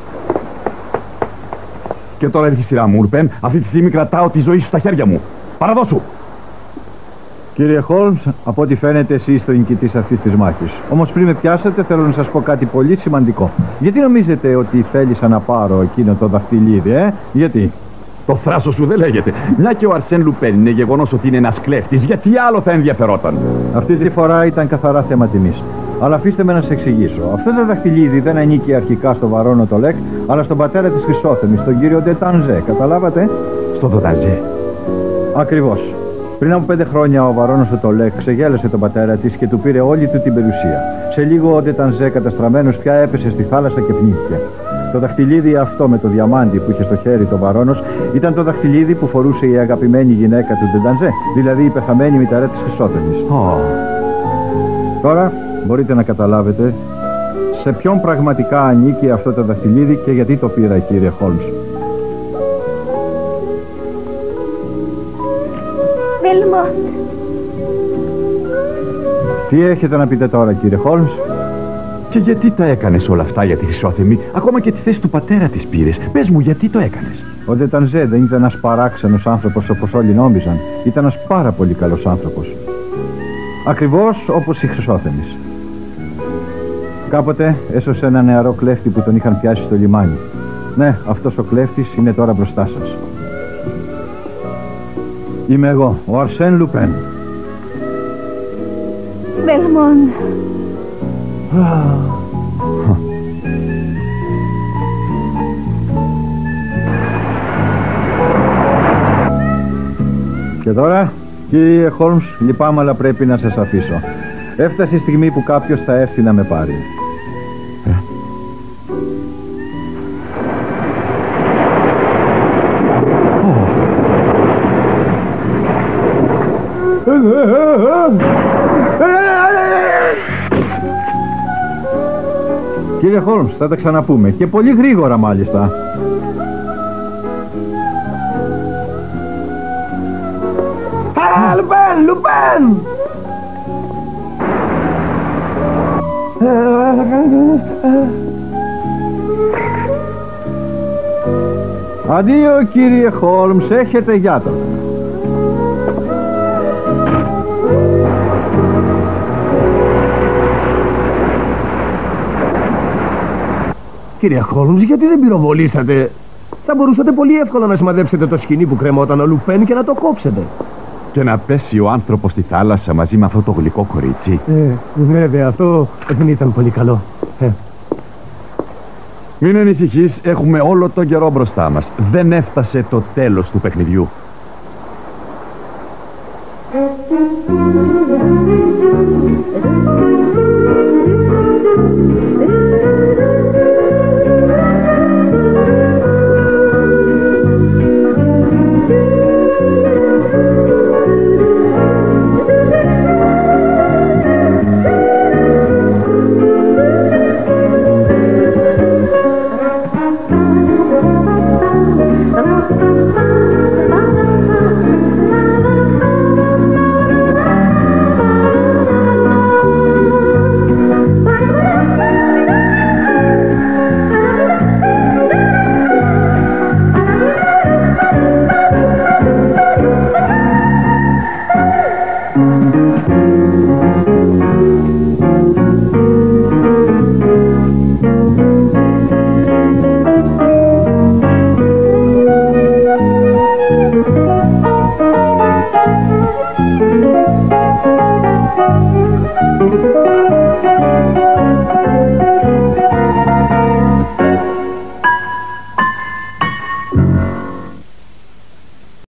Και τώρα έρχεται η σειρά μου, Λουπέν. Αυτή τη στιγμή κρατάω τη ζωή σου στα χέρια μου. Παραδώσου! Κύριε Χόλμς, από ό,τι φαίνεται εσύ είστε ο νικητής αυτής της μάχης. Όμως πριν με πιάσετε θέλω να σας πω κάτι πολύ σημαντικό. Γιατί νομίζετε ότι θέλησα να πάρω εκείνο το δαχτυλίδι, γιατί? Το θράσος σου δεν λέγεται. Μια και ο Αρσέν Λουπέν είναι γεγονός ότι είναι ένας κλέφτης, γιατί άλλο θα ενδιαφερόταν? Αυτή τη φορά ήταν καθαρά θέμα τιμής. Αλλά αφήστε με να σας εξηγήσω. Αυτό το δαχτυλίδι δεν ανήκει αρχικά στο βαρόνο το Λεκ, αλλά στον πατέρα της Χρυσόθεμης, τον κύριο Ντετανζέ. Καταλάβατε? Στο Ντετανζέ. Ακριβώς. Πριν από 5 χρόνια ο βαρόνος του Τολέκ ξεγέλασε τον πατέρα της και του πήρε όλη του την περιουσία. Σε λίγο ο Ντετανζέ καταστραμμένος πια έπεσε στη θάλασσα και πνίγηκε. Το δαχτυλίδι αυτό με το διαμάντι που είχε στο χέρι το βαρόνος ήταν το δαχτυλίδι που φορούσε η αγαπημένη γυναίκα του Ντετανζέ, δηλαδή η πεθαμένη μητέρα της Χρυσόθεμης. Τώρα μπορείτε να καταλάβετε σε ποιον πραγματικά ανήκει αυτό το δαχτυλίδι και γιατί το πήρα, κύριε Χόλμς. Τι έχετε να πείτε τώρα, κύριε Χόλμς? Και γιατί τα έκανες όλα αυτά για τη Χρυσόθεμη? Ακόμα και τη θέση του πατέρα της πήρες. Πες μου, γιατί το έκανες? Ο Ντετανζέ δεν ήταν ένας παράξενος άνθρωπος όπως όλοι νόμιζαν. Ήταν ένας πάρα πολύ καλός άνθρωπος. Ακριβώς όπως η Χρυσόθεμης. Κάποτε έσωσε ένα νεαρό κλέφτη που τον είχαν πιάσει στο λιμάνι. Ναι, αυτός ο κλέφτης είναι τώρα μπροστά σας. Είμαι εγώ, ο Αρσέν Λουπέν. Μπελμόν. Και τώρα, κύριε Χόλμς, λυπάμαι αλλά πρέπει να σας αφήσω. Έφτασε η στιγμή που κάποιος θα έρθει να με πάρει. Κύριε Χόλμς, θα τα ξαναπούμε και πολύ γρήγορα μάλιστα. Λουπέν, Λουπέν! Αντίο, κύριε Χόλμς, έχετε γιάτο. Κύριε Χόλμς, γιατί δεν πυροβολήσατε? Θα μπορούσατε πολύ εύκολα να σημαδέψετε το σκοινί που κρεμόταν ο Λουπέν και να το κόψετε. Και να πέσει ο άνθρωπος στη θάλασσα μαζί με αυτό το γλυκό κορίτσι. Βέβαια, αυτό δεν ήταν πολύ καλό. Μην ανησυχείς, έχουμε όλο τον καιρό μπροστά μας. Δεν έφτασε το τέλος του παιχνιδιού.